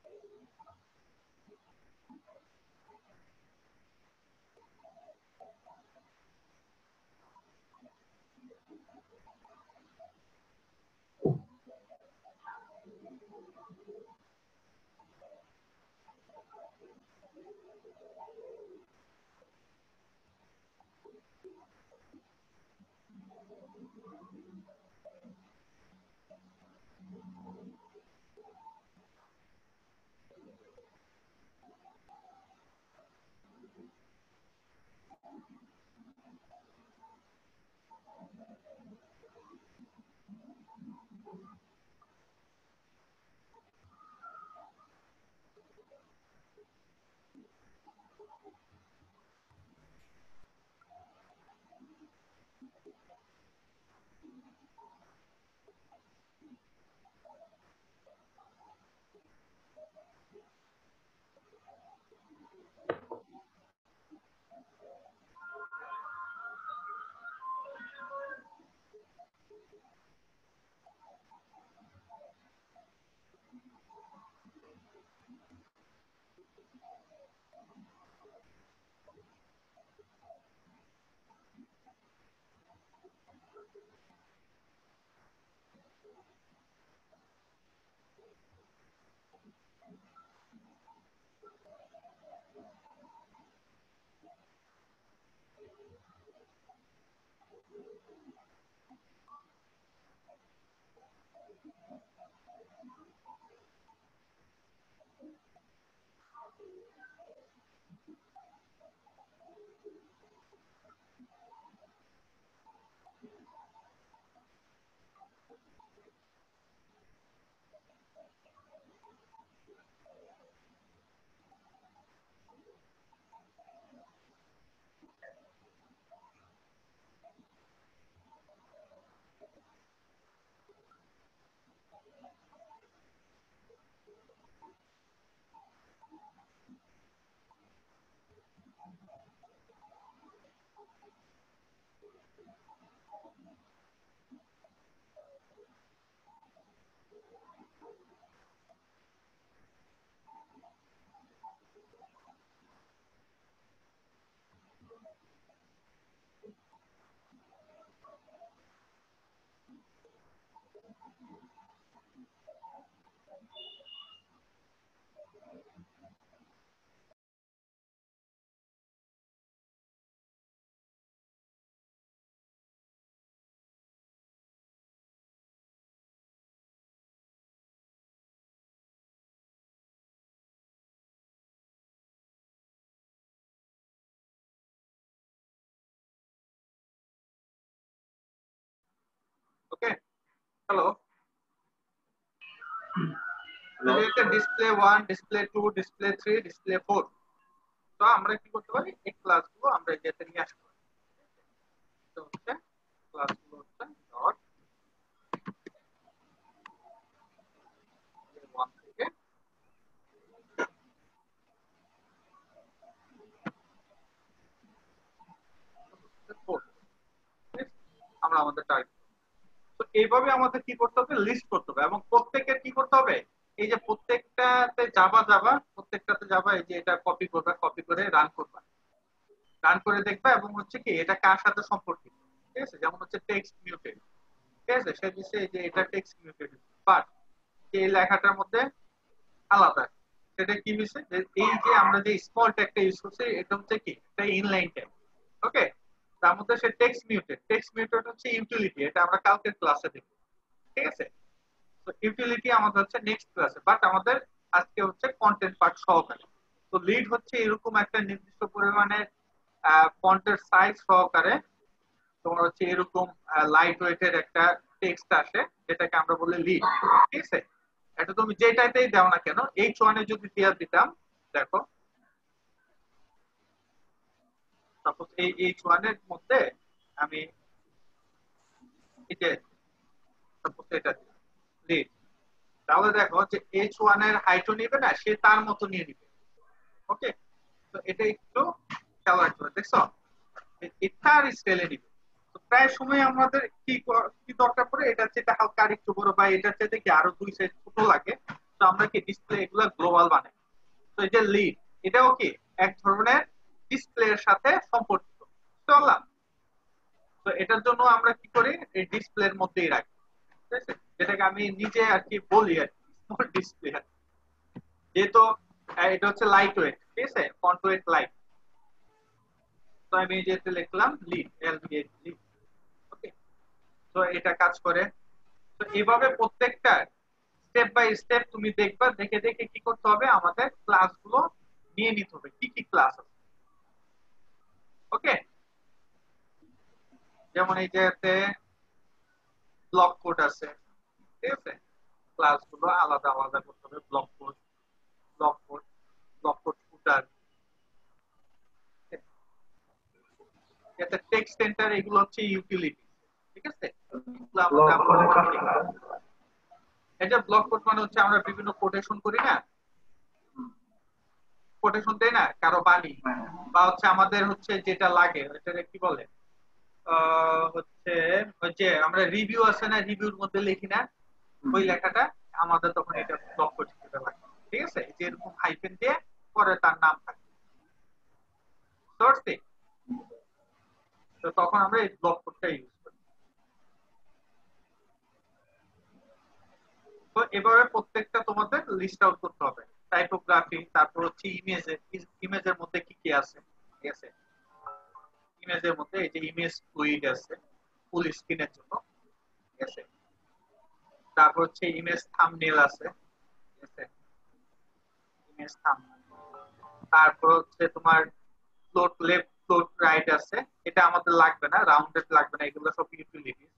ওকে, হ্যালো, এটা display one, display two, display three, display four. তো আমরা কি করতে পারি, এই ক্লাসগুলো আমরা এটাতে নিয়ে আসতে পারি। তো হচ্ছে ক্লাসগুলো হচ্ছে ডট ওয়ান থেকে ফোর আমরা আমাদের টার্গেট। তো এইভাবে আমাদের কি করতে হবে, লিস্ট করতে হবে, এবং প্রত্যেকের কি করতে হবে, এই যে প্রত্যেকটাতে যাবা যাবা প্রত্যেকটাতে যাবা, এই যে এটা কপি করবা, কপি করে রান করবা, রান করে দেখবা, এবং হচ্ছে কি এটা কার সাথে সম্পর্কিত। ঠিক আছে, যেমন হচ্ছে টেক্সট মিউটেড, ঠিক আছে, সে দিচ্ছে এই যে এটা টেক্সট মিউটেড, বাট এই লেখাটার মধ্যে আলাদা, সেটা কি হয়েছে, এই যে আমরা যে স্মল ট্যাগটা ইউজ করছি এটা হচ্ছে কি এটা ইনলাইন ট্যাগ। ওকে, তার মধ্যে সে টেক্সট মিউটেড, টেক্সট মিউটেড হচ্ছে ইউটিলিটি, এটা আমরা কালকের ক্লাসে দেখব। ঠিক আছে, তো ইউটিলিটি আমাদের হচ্ছে নেক্সট ক্লাসে, বাট আমাদের আজকে হচ্ছে কন্টেন্ট পার্ট সহকারে। তো লিড হচ্ছে এরকম একটা নির্দিষ্ট পরিমাণে ফন্টের সাইজ সহকারে তোমার হচ্ছে এরকম লাইট ওয়েটের একটা টেক্সট আসে, যেটাকে আমরা বলি লিড। ঠিক আছে, এটা তুমি যেটাতেই দাও না কেন, এইচ ওয়ানে যদি দিয়া দিতাম, দেখো সাপোজ এই এইচ ওয়ান এর মধ্যে আমি এটা সাপোজ এটা লিড, তাহলে দেখো যে এইচ ওয়ান এর হাইটও নিবে না, সে তার মতো নিয়ে নিবে। ওকে, তো এটা একটু খেয়াল রাখতে হবে, দেখছো এটার স্কেলে নিবে। তো প্রায় সময় আমাদের কি কি দরকার পড়ে, এটা চেয়ে হালকা আর একটু বড়, বা এটার চাইতে কি আরো দুই সাইজ ছোট লাগে, তো আমরা কি ডিসপ্লে এগুলো গ্লোবাল বানাই। তো এই যে লিড এটাও কি এক ধরনের ডিসপ্লে এর সাথে সম্পর্কিত, চললাম। তো এটার জন্য আমরা কি করি, এই ডিসপ্লের মধ্যেই রাখি, ঠিক আছে, যেটাকে আমি নিজে আর কি বলি আর কি স্মল ডিসপ্লে। যেহেতু এটা হচ্ছে লাইট ওয়েট, ঠিক আছে, কন্ট্রোয়েট লাইট, তো আমি যেতে লিখলাম lead, L B A lead. Okay, তো এটা কাজ করে। তো এইভাবে প্রত্যেকটা স্টেপ বাই স্টেপ তুমি দেখবা, দেখে দেখে কি করতে হবে, আমাদের ক্লাসগুলো নিয়ে নিতে হবে, কি কি ক্লাস আছে। ওকে, যেমন এই যেতে ব্লক কোড আছে, ঠিক আছে, ক্লাসগুলো আলাদা আলাদা করতে হবে, block code, block code, block code footer, এতে টেক্সট সেন্টার, এগুলো হচ্ছে ইউটিলিটি, ঠিক আছে। এগুলো আমরা এই যে ব্লক কোড মানে হচ্ছে আমরা বিভিন্ন কোটেশন করি না, কোটেশন দেই না কারো বাণী, বা হচ্ছে আমাদের হচ্ছে যেটা লাগে এটাকে কি বলে, আহ হচ্ছে ওই যে আমরা রিভিউ আছে না, রিভিউর মধ্যে লিখি না ওই লেখাটা, আমাদের তখন এটা ব্লক কোড হিসেবে লাগে, ঠিক আছে, যে এরকম হাইফেন দিয়ে পরে তার নাম থাকে, বুঝতে, তো তখন আমরা এই ব্লক কোডটা ইউজ করি। তো এভাবে প্রত্যেকটা তোমাদের লিস্ট আউট করতে হবে, টাইপোগ্রাফি, তারপর হচ্ছে ইমেজে, ইমেজের মধ্যে কি কি আছে, ঠিক আছে, ইমেজের মধ্যে এই যে ইমেজ ফ্লুইড আছে ফুল স্ক্রিনের জন্য, ঠিক আছে, তারপর হচ্ছে ইমেজ থাম্বনেল আছে, ঠিক আছে, ইমেজ থাম্বনেল, তারপর হচ্ছে তোমার ফ্লোট লেফট ফ্লোট রাইট আছে, এটা আমাদের লাগবে না, রাউন্ডেড লাগবে না, এগুলো সব ইউটিলিটিস।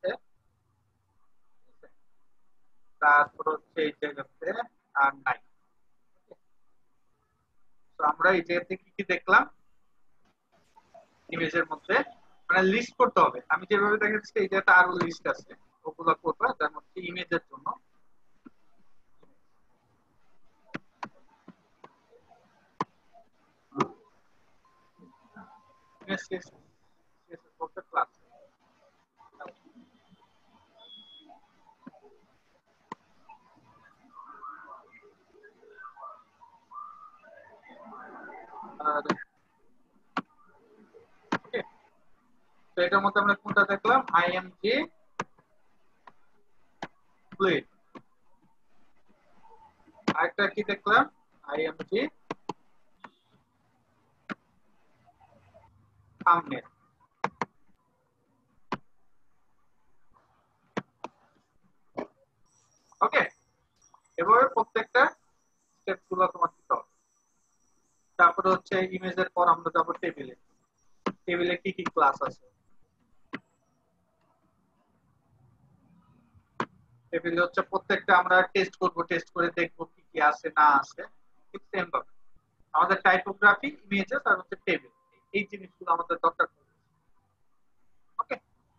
তারপর হচ্ছে এই জায়গাতে আর নাই। তো আমরা এই জায়গাতে কি কি দেখলাম, ইমেজের মধ্যে মানে লিস্ট করতে হবে, আমি যেভাবে দেখাচ্ছি এই জায়গাতে আরো লিস্ট আছে, ওগুলো করবা, যার মধ্যে ইমেজের জন্য ইমেজ সিএসএস করতে ক্লাস, আর তো এটার মধ্যে আমরা কোনটা দেখলাম, আইএমজি ফ্লুইড, আরেকটা কি দেখলাম, আইএমজি থাম্বনেল। ওকে, এভাবে প্রত্যেকটা স্টেপ গুলো তোমার দিতে হবে। তারপরে হচ্ছে ইমেজের পর আমরা যাবো টেবিলে, টেবিলে কি কি ক্লাস আছে, টেবিলে হচ্ছে প্রত্যেকটা আমরা টেস্ট করব, টেস্ট করে দেখবো কি কি আছে না আছে, ঠিক সেম ভাবে আমাদের টাইপোগ্রাফি, ইমেজেস আর হচ্ছে টেবিল, এই জিনিসগুলো আমাদের দরকার। ওকে,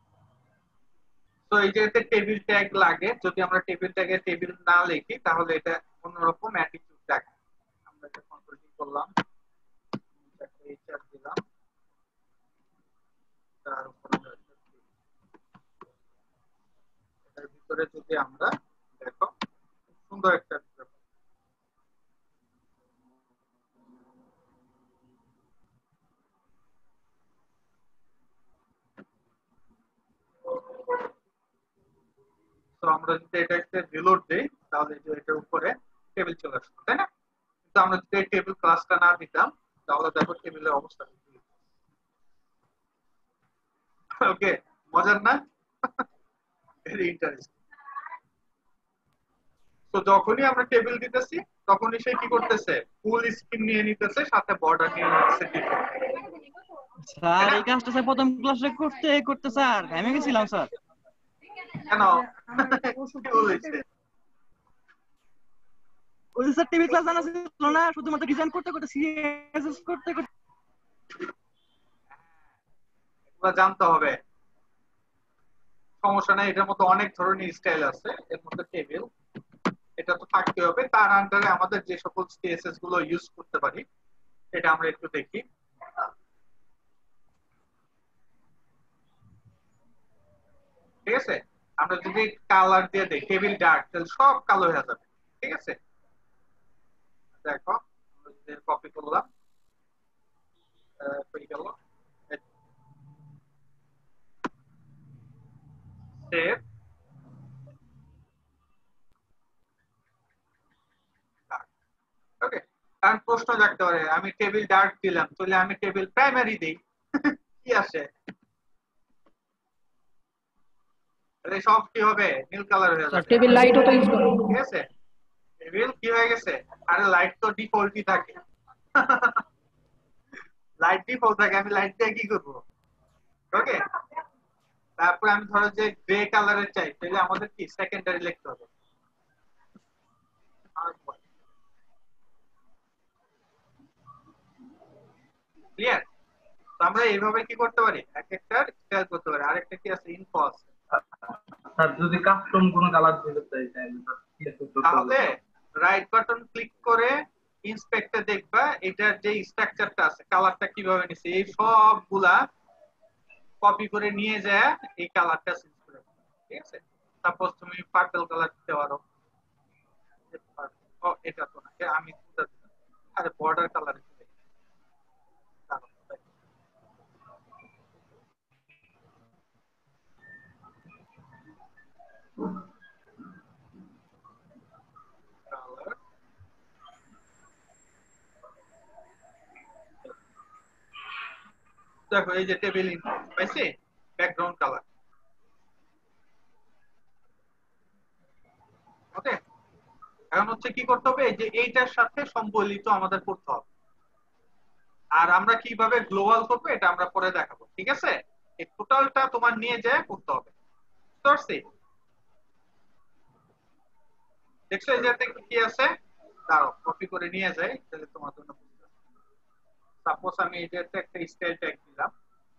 তো এই যে টেবিল ট্যাগ লাগে, যদি আমরা টেবিল ট্যাগে টেবিল না লিখি তাহলে এটা অন্যরকম অ্যাটিটিউড দেখায়। আমরা এটা কন্ট্রোল করলাম, এইচআর দিলাম, তার উপরে এটার ভিতরে যদি আমরা দেখো সুন্দর একটা তো আমরা যদি এটাকে রিলোড দেই তাহলে যে এটার উপরে টেবিল চলে আসবে, তাই না? কিন্তু আমরা যদি এই টেবিল ক্লাসটা না দিতাম তাহলে দেখো টেবিলের অবস্থা। ওকে, মজার না? Very interesting. তো যখনই আমরা টেবিল দিতেছি তখনই সে কি করতেছে, ফুল স্ক্রিন নিয়ে নিতেছে, সাথে বর্ডার নিয়ে নিতেছে। স্যার এই কাজটা স্যার প্রথম ক্লাসে করতে করতে স্যার আমি গেছিলাম স্যার। কেন কি বলেছে? ওই স্যার টিভি ক্লাস জানা ছিল না, শুধুমাত্র ডিজাইন করতে করতে সিএসএস করতে করতে এগুলো জানতে হবে, সমস্যা নাই। এটার মধ্যে অনেক ধরনের স্টাইল আছে, এর মধ্যে টেবিল এটা তো থাকতে হবে। তার আন্ডারে আমাদের যে সকল সিএসএস গুলো ইউজ করতে পারি এটা আমরা একটু দেখি। ঠিক আছে, আমরা যদি কালার দিয়ে দেই টেবিল ডার্ক, তাহলে সব কালো হয়ে যাবে। ঠিক আছে, দেখো কপি করলাম হয়ে গেল সেভ ওকে কারণ প্রশ্ন জাগতে পারে আমি টেবিল ডার্ক দিলাম তাহলে আমি টেবিল প্রাইমারি দেই কি আসে তাহলে সব কি হবে নীল কালার হয়ে যাবে টেবিল লাইটও তো ইউজ করো ঠিক আছে টেবিল কি হয়ে গেছে আরে লাইট তো ডিফল্টই থাকে লাইট ডিফল্ট থাকে আমি লাইট দিয়ে কি করব ওকে তারপর আমি ধরো যে গ্রে কালারের চাই তাহলে আমাদের কি সেকেন্ডারি লিখতে হবে ক্লিয়ার তো আমরা এইভাবে কি করতে পারি এক একটা স্টাইল করতে পারি আরেকটা কি আছে ইনফস স্যার যদি কাস্টম কোনো কালার দিতে চাই তাহলে রাইট বাটন ক্লিক করে ইন্সপেক্টে দেখবা এটার যে স্ট্রাকচারটা আছে কালারটা কিভাবে নিছে এই সবগুলা কপি করে নিয়ে যায় এই কালারটা চেঞ্জ করে ঠিক আছে সাপোজ তুমি পার্পল কালার দিতে পারো ও এটা তো না আমি আরে বর্ডার কালার দেখো এই যে টেবিল ইনফো পাইছে ব্যাকগ্রাউন্ড কালার ওকে এখন হচ্ছে কি করতে হবে যে এইটার সাথে সম্বলিত আমাদের করতে হবে আর আমরা কিভাবে গ্লোবাল করব এটা আমরা পরে দেখাবো ঠিক আছে এই টোটালটা তোমার নিয়ে যায় করতে হবে বুঝতে দেখছো এই যে কি আছে দাঁড়াও কপি করে নিয়ে যাই তাহলে তোমার জন্য সাপোজ আমি এটাতে একটা স্টাইল ট্যাগ দিলাম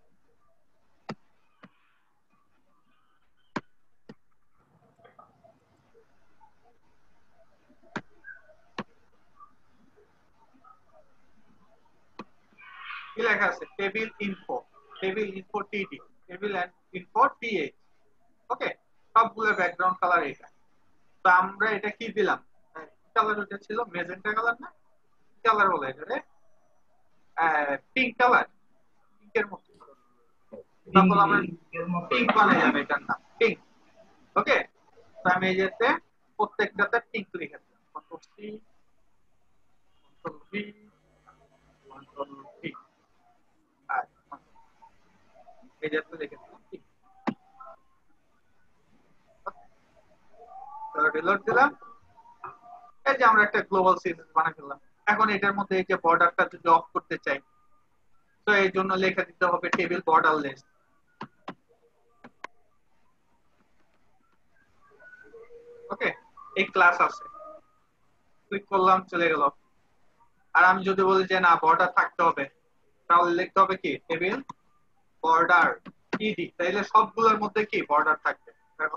কি লেখা আছে table info table info TD table info TH okay সবগুলো ব্যাকগ্রাউন্ড কালার এটা তো আমরা এটা কি দিলাম কালার ওটা ছিল মেজেন্টা কালার না কালার বলে এটা রে পিঙ্ক কালার পিঙ্কের মতো তারপর আমরা পিঙ্ক বানাই যাবে এটার নাম পিঙ্ক ওকে তো আমি এই যেতে প্রত্যেকটাতে পিঙ্ক লিখে দিলাম control C control V control V আর এই যেতে লিখে দিলাম পিঙ্ক তো রিলোড দিলাম এই যে আমরা একটা গ্লোবাল সিরিজ বানাই ফেললাম এখন এটার মধ্যে এই যে বর্ডারটা যদি অফ করতে চাই তো এই জন্য লেখা দিতে হবে টেবিল বর্ডারলেস ওকে এই ক্লাস আছে ক্লিক করলাম চলে গেল আর আমি যদি বলি যে না বর্ডার থাকতে হবে তাহলে লিখতে হবে কি টেবিল বর্ডার টিডি তাইলে সবগুলোর মধ্যে কি বর্ডার থাকবে দেখো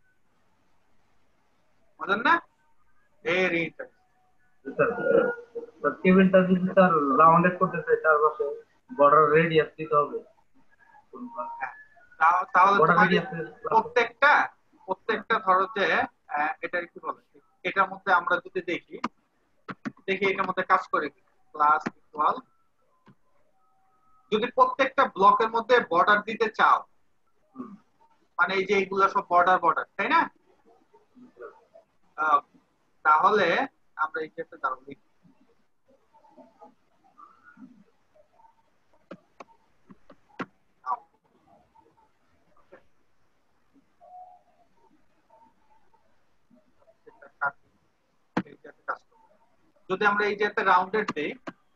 বুঝলেন না ভেরি ইন্টারেস্টিং টেবিলটা যদি স্যার রাউন্ডেড করতে চাই তার পাশে বর্ডার রেডিয়াস দিতে হবে তাহলে প্রত্যেকটা প্রত্যেকটা ধরো যে এটা কি বলে এটার মধ্যে আমরা যদি দেখি দেখি এটার মধ্যে কাজ করে কি ক্লাস ইকুয়াল যদি প্রত্যেকটা ব্লকের মধ্যে বর্ডার দিতে চাও মানে এই যে এইগুলা সব বর্ডার বর্ডার তাই না তাহলে আমরা এই ক্ষেত্রে দাঁড়াবো যদি আমরা এই যে একটা রাউন্ডেড দেই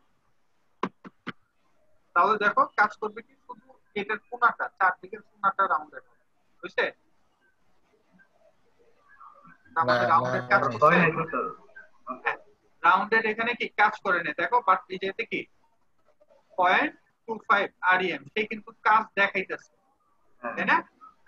তাহলে দেখো কাজ করবে কি শুধু এটার কোণাটা চারদিকের কোণাটা রাউন্ডেড হবে বুঝছে আমাদের রাউন্ডেড কাজ হয় না রাউন্ডেড এখানে কি কাজ করে না দেখো বাট এই যেতে কি zero point two five REM সে কিন্তু কাজ দেখাইতেছে তাই না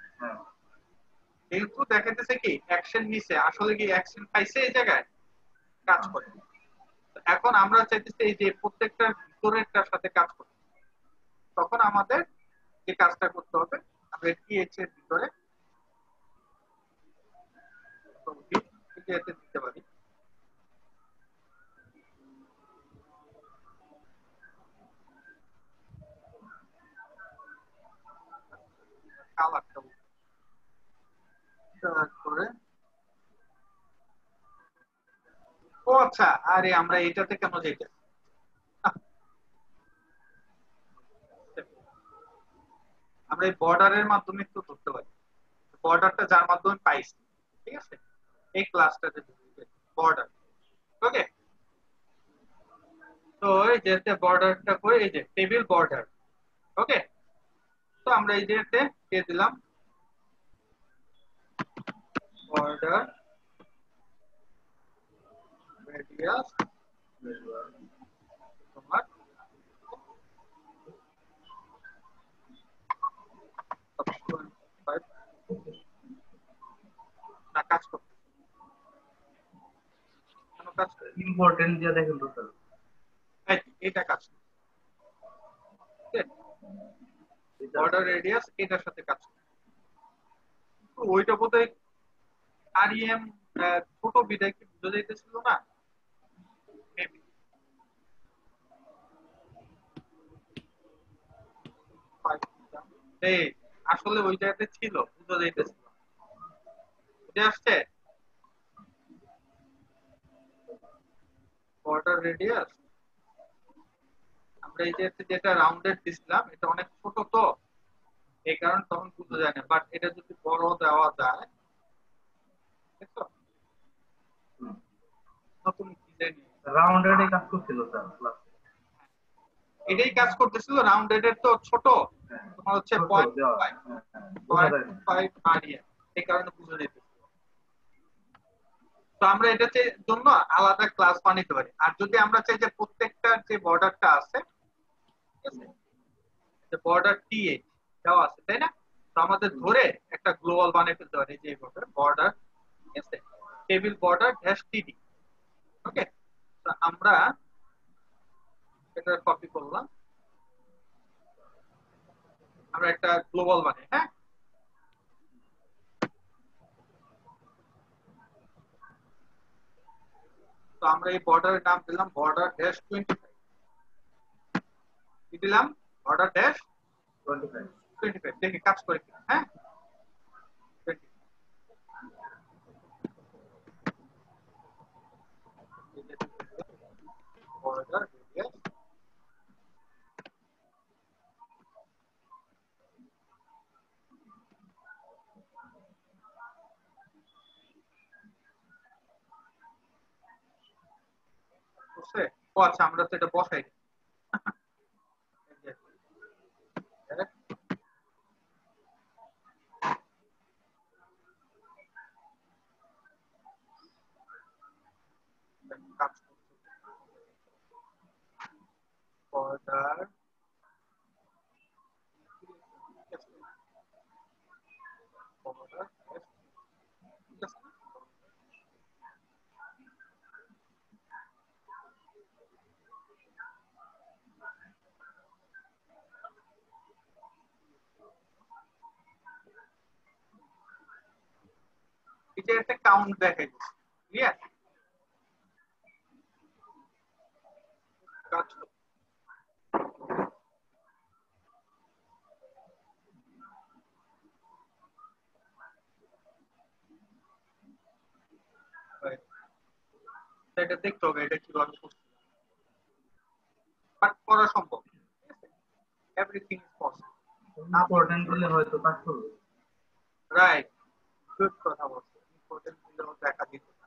কিন্তু দেখাইতেছে কি অ্যাকশন নিছে আসলে কি অ্যাকশন পাইছে এই জায়গায় কাজ করে এখন আমরা চাইতেছি এই যে প্রত্যেকটা ভিতরেরটার সাথে কাজ করতে তখন আমাদের যে কাজটা করতে হবে আমরা টিএইচ এর ভিতরে দিতে পারি কালারটা তারপরে ও আচ্ছা, আরে আমরা এটাতে কেন যাইতে, আমরা এই বর্ডারের মাধ্যমে তো ধরতে পারি, বর্ডারটা যার মাধ্যমে পাইছি, ঠিক আছে, এই ক্লাসটাতে বর্ডার। ওকে, তো এই যে বর্ডারটা করে এই যে টেবিল বর্ডার। ওকে, তো আমরা এই যেতে দিয়ে দিলাম বর্ডার রেডিয়াস তোমার না কাজ করতে কাজ ইম্পর্টেন্ট দিয়ে দেখেন তো স্যার, এটা কাজ বর্ডার রেডিয়াস এটার সাথে কাজ করে। তো ওইটা বোধহয় আর এম ছোট বিদায় কি বুঝে যাইতেছিল না, এই আসলে ওই জায়গাতে ছিল বুঝে যাইতেছিল, বুঝে আসছে বর্ডার রেডিয়াস। আমরা এই যে যেটা রাউন্ডেড দিছিলাম এটা অনেক ছোট, তো এই কারণে তখন বুঝতে যায় না, বাট এটা যদি বড় দেওয়া যায় দেখো নতুন ডিজাইন রাউন্ডেডে কাজ করছিল স্যার, এটাই কাজ করতেছিল। রাউন্ডেড এর তো ছোট তোমার হচ্ছে পয়েন্ট ফাইভ আর এই কারণে বুঝে যেতেছিল। তো আমরা এটার জন্য আলাদা ক্লাস বানাইতে পারি, আর যদি আমরা চাই যে প্রত্যেকটা যে বর্ডারটা আছে ঠিক আছে, যে বর্ডার টি এইচ দেওয়া আছে তাই না, তো আমাদের ধরে একটা গ্লোবাল বানিয়ে ফেলতে পারি, যে বর্ডার বর্ডার ঠিক আছে টেবিল বর্ডার ড্যাশ টিডি। ওকে, তো আমরা এটা কপি করলাম, আমরা একটা গ্লোবাল বানাই। হ্যাঁ, তো আমরা এই বর্ডারের নাম দিলাম বর্ডার ড্যাশ টোয়েন্টি ফাইভ, কি দিলাম border dash twenty five twenty five. দেখি কাজ করে কিনা। হ্যাঁ, বর্ডার রেডিয়াস বুঝছে? ও আচ্ছা, আমরা তো এটা বসাই দিই। বর্ডার বর্ডার এটা একটা কাউন্ট দেখাই দিচ্ছে, ক্লিয়ার? কাজ এটা দেখতে হবে এটা কিভাবে করছে, বাট করা সম্ভব। Everything is possible. ইম্পর্টেন্ট দিলে হয়তো কাজ করবে। রাইট, গুড কথা বলছো, ইম্পর্টেন্ট দিলে দেখা দিত না।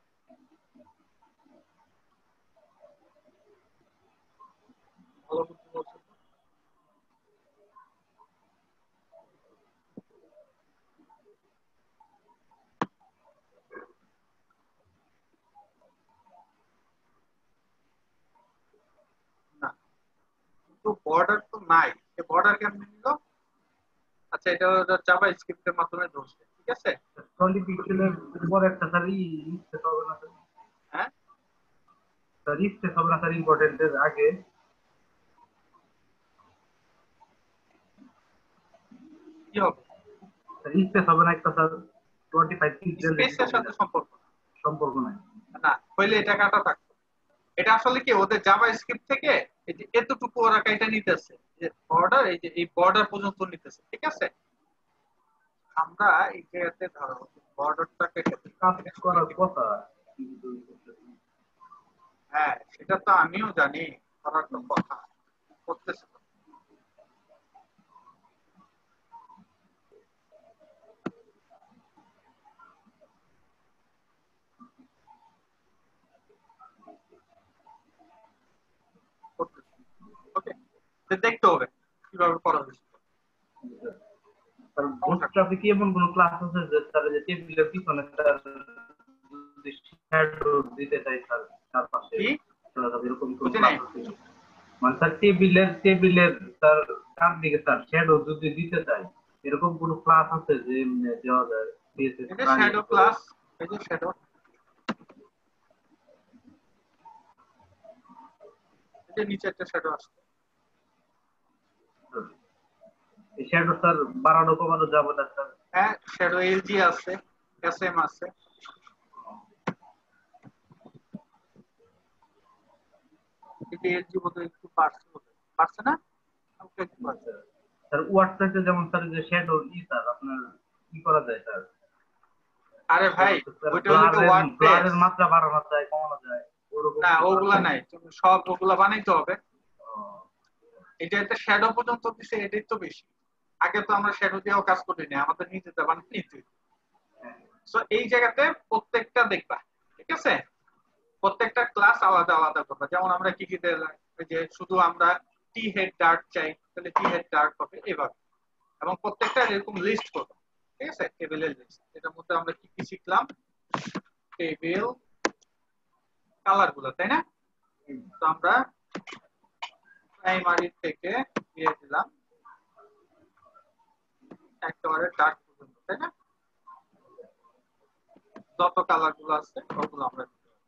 ভালো বুদ্ধি বলছো। না, তো বর্ডার তো নাই, এই বর্ডার কেমনে নিল? আচ্ছা, এটা জাভা স্ক্রিপ্টের মাধ্যমে ধরছে, ঠিক আছে। টোয়েন্টি পিক্সেলের উপর একটা স্যার লিস্টে হবে না স্যার? হ্যাঁ স্যার লিস্টে হবে না স্যার, ইম্পর্টেন্টের আগে কি হবে? লিস্টে হবে না একটা স্যার, টোয়েন্টি ফাইভ পিক্সেল স্পেসের সাথে সম্পর্ক সম্পর্ক নাই না, হইলে এটা কাটা থাকতো। এটা আসলে কি ওদের জাভা স্ক্রিপ্ট থেকে এই যে এতটুকু ওরা কাইটা নিতেছে, যে বর্ডার এই যে এই বর্ডার পর্যন্ত নিতেছে, ঠিক আছে। আমরা এই জায়গাতে ধরো বর্ডারটা কেটে দিই। কাজ করার কথা কিন্তু হ্যাঁ সেটা তো আমিও জানি, করার তো কথা করতেছে তো। ওকে দেখতে হবে কিভাবে করা হয়েছে। কারণ বুটস্ট্র্যাপে কি এমন কোনো ক্লাস আছে যে তার যে টেবিলের পিছনে তার যদি শ্যাডো দিতে চাই স্যার তার পাশে কি তাহলে এরকম কোনো বুঝি ক্লাস নাই। আছে মানে তার টেবিলের টেবিলের তার তার দিকে তার শ্যাডো যদি দিতে চাই এরকম কোনো ক্লাস আছে যে এমনি দেওয়া যায় সিএসএস এটা শ্যাডো ক্লাস, এই যে শ্যাডো, এই যে নিচে একটা শ্যাডো আছে। এই শ্যাডো স্যার বাড়ানো কমানো যাবে না স্যার? হ্যাঁ শ্যাডো এলজি আছে, এসএম আছে। এটা এলজি বোধহয় একটু পারছে পারছে না আমাকে একটু পারছে। স্যার ওয়ার্ডপ্রেসে যেমন স্যার যে শ্যাডো ই স্যার আপনার কি করা যায় স্যার? আরে ভাই ওইটা হলো ওয়ার্ডপ্রেস, ব্লারের মাত্রা বাড়ানো যায় কমানো যায় ওরকম না ওগুলা নাই, তুমি সব ওগুলা বানাইতে হবে। এটা একটা শ্যাডো পর্যন্ত দিছে, এটাই তো বেশি। আগে তো আমরা শ্যাডো দিয়েও কাজ করি না, আমাদের নিজেতে বানাই নিতে। সো এই জায়গাতে প্রত্যেকটা দেখবা, ঠিক আছে? প্রত্যেকটা ক্লাস আলাদা আলাদা করবা। যেমন আমরা কি কি যে শুধু আমরা টি হেড ডার্ট চাই, তাহলে টি হেড ডার্ট হবে এভাবে, এবং প্রত্যেকটা এরকম লিস্ট করবো, ঠিক আছে? টেবিলের লিস্ট, এটার মধ্যে আমরা কি কি শিখলাম, টেবিল কালার গুলো, তাই না? তো আমরা প্রাইমারি থেকে দিয়ে দিলাম একেবারে ডার্ক পর্যন্ত, তাই না? যত কালার গুলো আছে ওগুলো আমরা।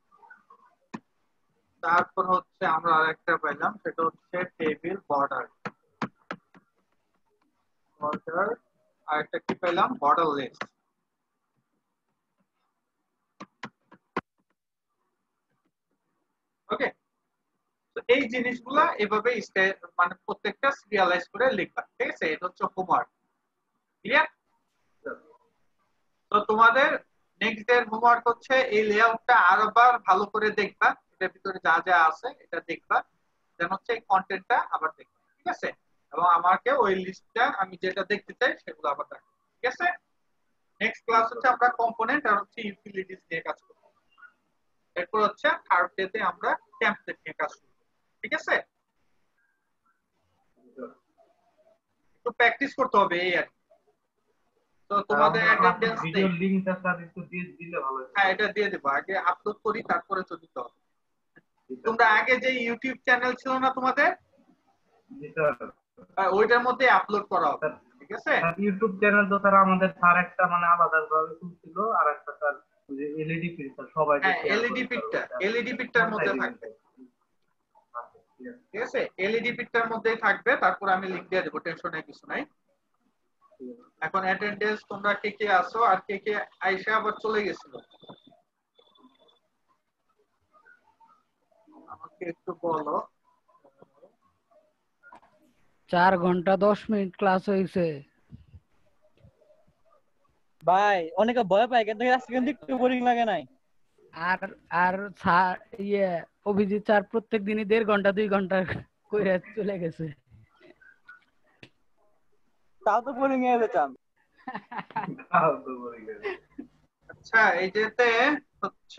তারপর হচ্ছে আমরা আরেকটা পাইলাম, সেটা হচ্ছে টেবিল বর্ডার বর্ডার আরেকটা কি পেলাম, বর্ডার লেস। ওকে, তো এই জিনিসগুলা এভাবে মানে প্রত্যেকটা সিরিয়ালাইজ করে লিখবা, ঠিক আছে? এটা হচ্ছে হোমওয়ার্ক। ক্লিয়ার? তো তোমাদের নেক্সট ডে হোমওয়ার্ক হচ্ছে এই লেআউটটা আরেকবার ভালো করে দেখবা, এটার ভিতরে যা যা আছে এটা দেখবা, দেন হচ্ছে এই কন্টেন্টটা আবার দেখবা, ঠিক আছে? এবং আমাকে ওই লিস্টটা আমি যেটা দেখতে চাই সেগুলো আবার দেখো, ঠিক আছে? নেক্সট ক্লাস হচ্ছে আমরা কম্পোনেন্ট আর হচ্ছে ইউটিলিটিস নিয়ে কাজ করব। এরপর হচ্ছে থার্ড ডেতে আমরা টেমপ্লেট নিয়ে কাজ করব, ঠিক আছে? একটু প্র্যাকটিস করতে হবে এই আর কি। তো তোমাদের অ্যাটেন্ডেন্স ভিডিও লিংকটা স্যার একটু দিয়ে দিলে ভালো হয়। হ্যাঁ এটা দিয়ে দেব, আগে আপলোড করি তারপরে তো দিতে হবে। তোমরা আগে যে ইউটিউব চ্যানেল ছিল না তোমাদের, জি স্যার, ওইটার মধ্যে আপলোড করা হবে, ঠিক আছে? ইউটিউব চ্যানেল তো স্যার আমাদের স্যার একটা মানে আলাদা ভাবে খুলছিল, আর একটা স্যার যে এলইডি পিট স্যার সবাই হ্যাঁ এলইডি পিটটা এলইডি পিটটার মধ্যে থাকবে, ঠিক আছে? এলইডি পিটটার মধ্যেই থাকবে, তারপর আমি লিংক দিয়ে দেব, টেনশনের কিছু নাই। এখন অ্যাটেন্ডেন্স তোমরা কে কে আসো আর কে কে আইসা আবার চলে গেছিল আমাকে একটু বলো। চার ঘন্টা দশ মিনিট ক্লাস হয়েছে ভাই। অনেকে ভয় পায় কিন্তু আজকে কিন্তু একটু বোরিং লাগে নাই। আর আর স্যার ইয়ে অভিজিৎ স্যার প্রত্যেক দিনই দেড় ঘন্টা দুই ঘন্টা করে চলে গেছে। তাও তো বোরিং হয়ে যেতাম। আচ্ছা এই যেতে হচ্ছে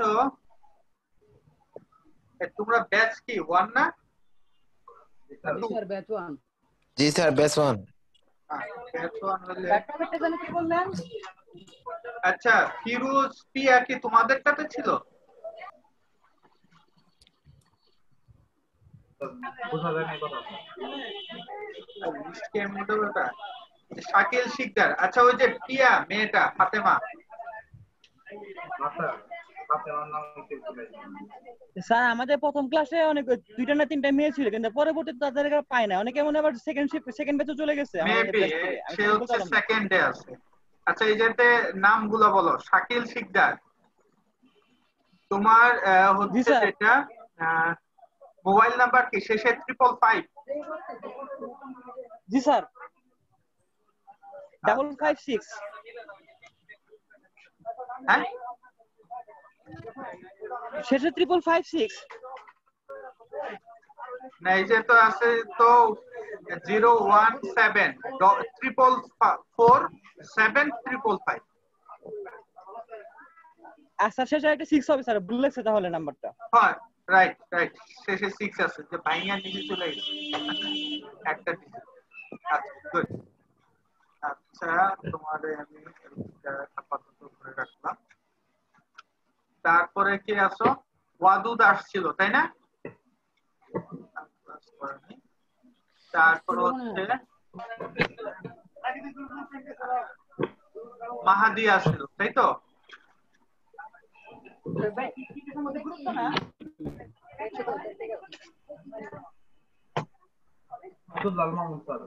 তোমরা ব্যাচ কি ওয়ান না? Sir batch one. জি sir batch one. Batch one হলে কি বললেন? আচ্ছা ফিরোজ পিয়া কি তোমাদেরটাতে ছিল? বোঝা যায় না কথা। লিস্ট কেমন ওটা? শাকিল শিকদার। আচ্ছা ওই যে পিয়া মেয়েটা ফাতেমা, আচ্ছা ফাতেমার নাম কি ছিল? স্যার আমাদের প্রথম ক্লাসে অনেক দুইটা না তিনটা মেয়ে ছিল, কিন্তু পরবর্তীতে তাদের পায় না। অনেকে মনে আবার সেকেন্ড শিফট সেকেন্ড ব্যাচে চলে গেছে আমাদের মেবি ব্যাচ থেকে। আমি সে তো হচ্ছে বললাম না। সেকেন্ডে আছে। আচ্ছা এই যেতে নামগুলো বলো। শাকিল শিকদার, তোমার জি হচ্ছে স্যার। যেটা মোবাইল নাম্বার কি শেষে ট্রিপল ফাইভ? জি স্যার, ডাবল ফাইভ সিক্স। হ্যাঁ শেষে ট্রিপল ফাইভ সিক্স না এই যে তো আছে তো zero one seven triple four seven triple five. আচ্ছা শেষে একটা সিক্স হবে স্যার, ভুল লাগছে তাহলে নাম্বারটা। হ্যাঁ রাইট রাইট শেষে সিক্স আছে যে ভাইয়া নিচে চলে গেছে একটা digit। আচ্ছা গুড। আচ্ছা তোমারে আমি এটা আপাতত ধরে রাখলাম। তারপরে কি আসো ওয়াদুদ আসছিল তাই না? তারপর হচ্ছে মাহাদি আসছিল তাই তো? আব্দুল্লাহ মাহমুদ স্যার।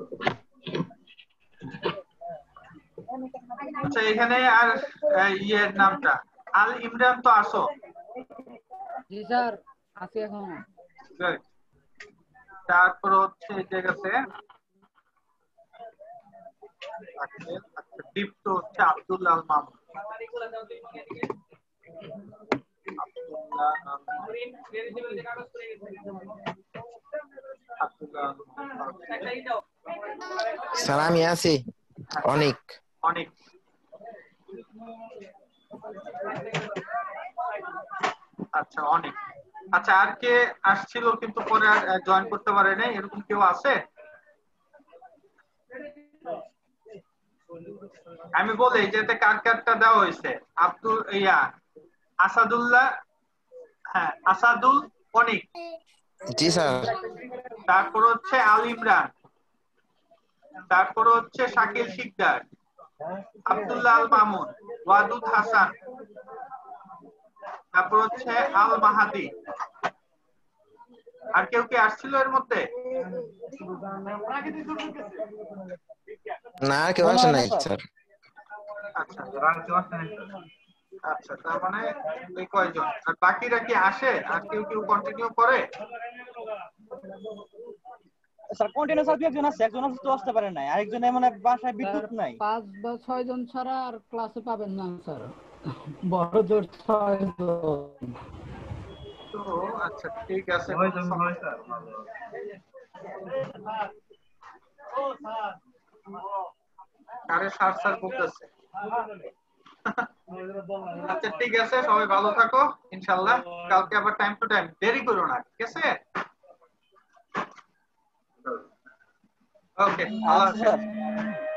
আচ্ছা এখানে আর ইয়ের নামটা আল ইমরান তো আসো? জি স্যার আছি এখন। Good. তারপর হচ্ছে এই জায়গাতে আচ্ছা দীপ্ত হচ্ছে আব্দুল্লাহ আল মামুন। আব্দুল্লাহ আল মামুন। আব্দুল্লাহ আল মামুন। স্যার আমি আছি অনেক অনেক আচ্ছা অনেক আচ্ছা আর কে আসছিল কিন্তু পরে আর জয়েন করতে পারে নাই এরকম কেউ আছে? আমি বলি যেতে কার কারটা দেওয়া হয়েছে আব্দুল ইয়া আসাদুল্লাহ হ্যাঁ আসাদুল অনিক। জি স্যার। তারপর হচ্ছে আল ইমরান, তারপর হচ্ছে শাকিল শিকদার, আব্দুল্লাহ আল মামুন, ওয়াদুদ হাসান, তারপর হচ্ছে আল মাহাদি। আর কেউ কি আসছিল এর মধ্যে? না আর কেউ আসে নাই স্যার। আচ্ছা আচ্ছা তার মানে এই কয়জন আর বাকিরা কি আসে আর কেউ কেউ কন্টিনিউ করে? স্যার কন্টিনিউ স্যার একজন আছে, একজন আছে তো আসতে পারে না, আরেকজন মানে বাসায় বিদ্যুৎ নাই। পাঁচ বা ছয় জন ছাড়া আর ক্লাসে পাবেন না স্যার, বড় জোর ছয় জন। তো আচ্ছা ঠিক আছে নয়জন হয় স্যার। আরে স্যার স্যার বলতেছে। আচ্ছা ঠিক আছে সবাই ভালো থাকো ইনশাআল্লাহ, কালকে আবার টাইম টু টাইম দেরি করো না ঠিক আছে? ওকে আল্লাহ হাফেজ।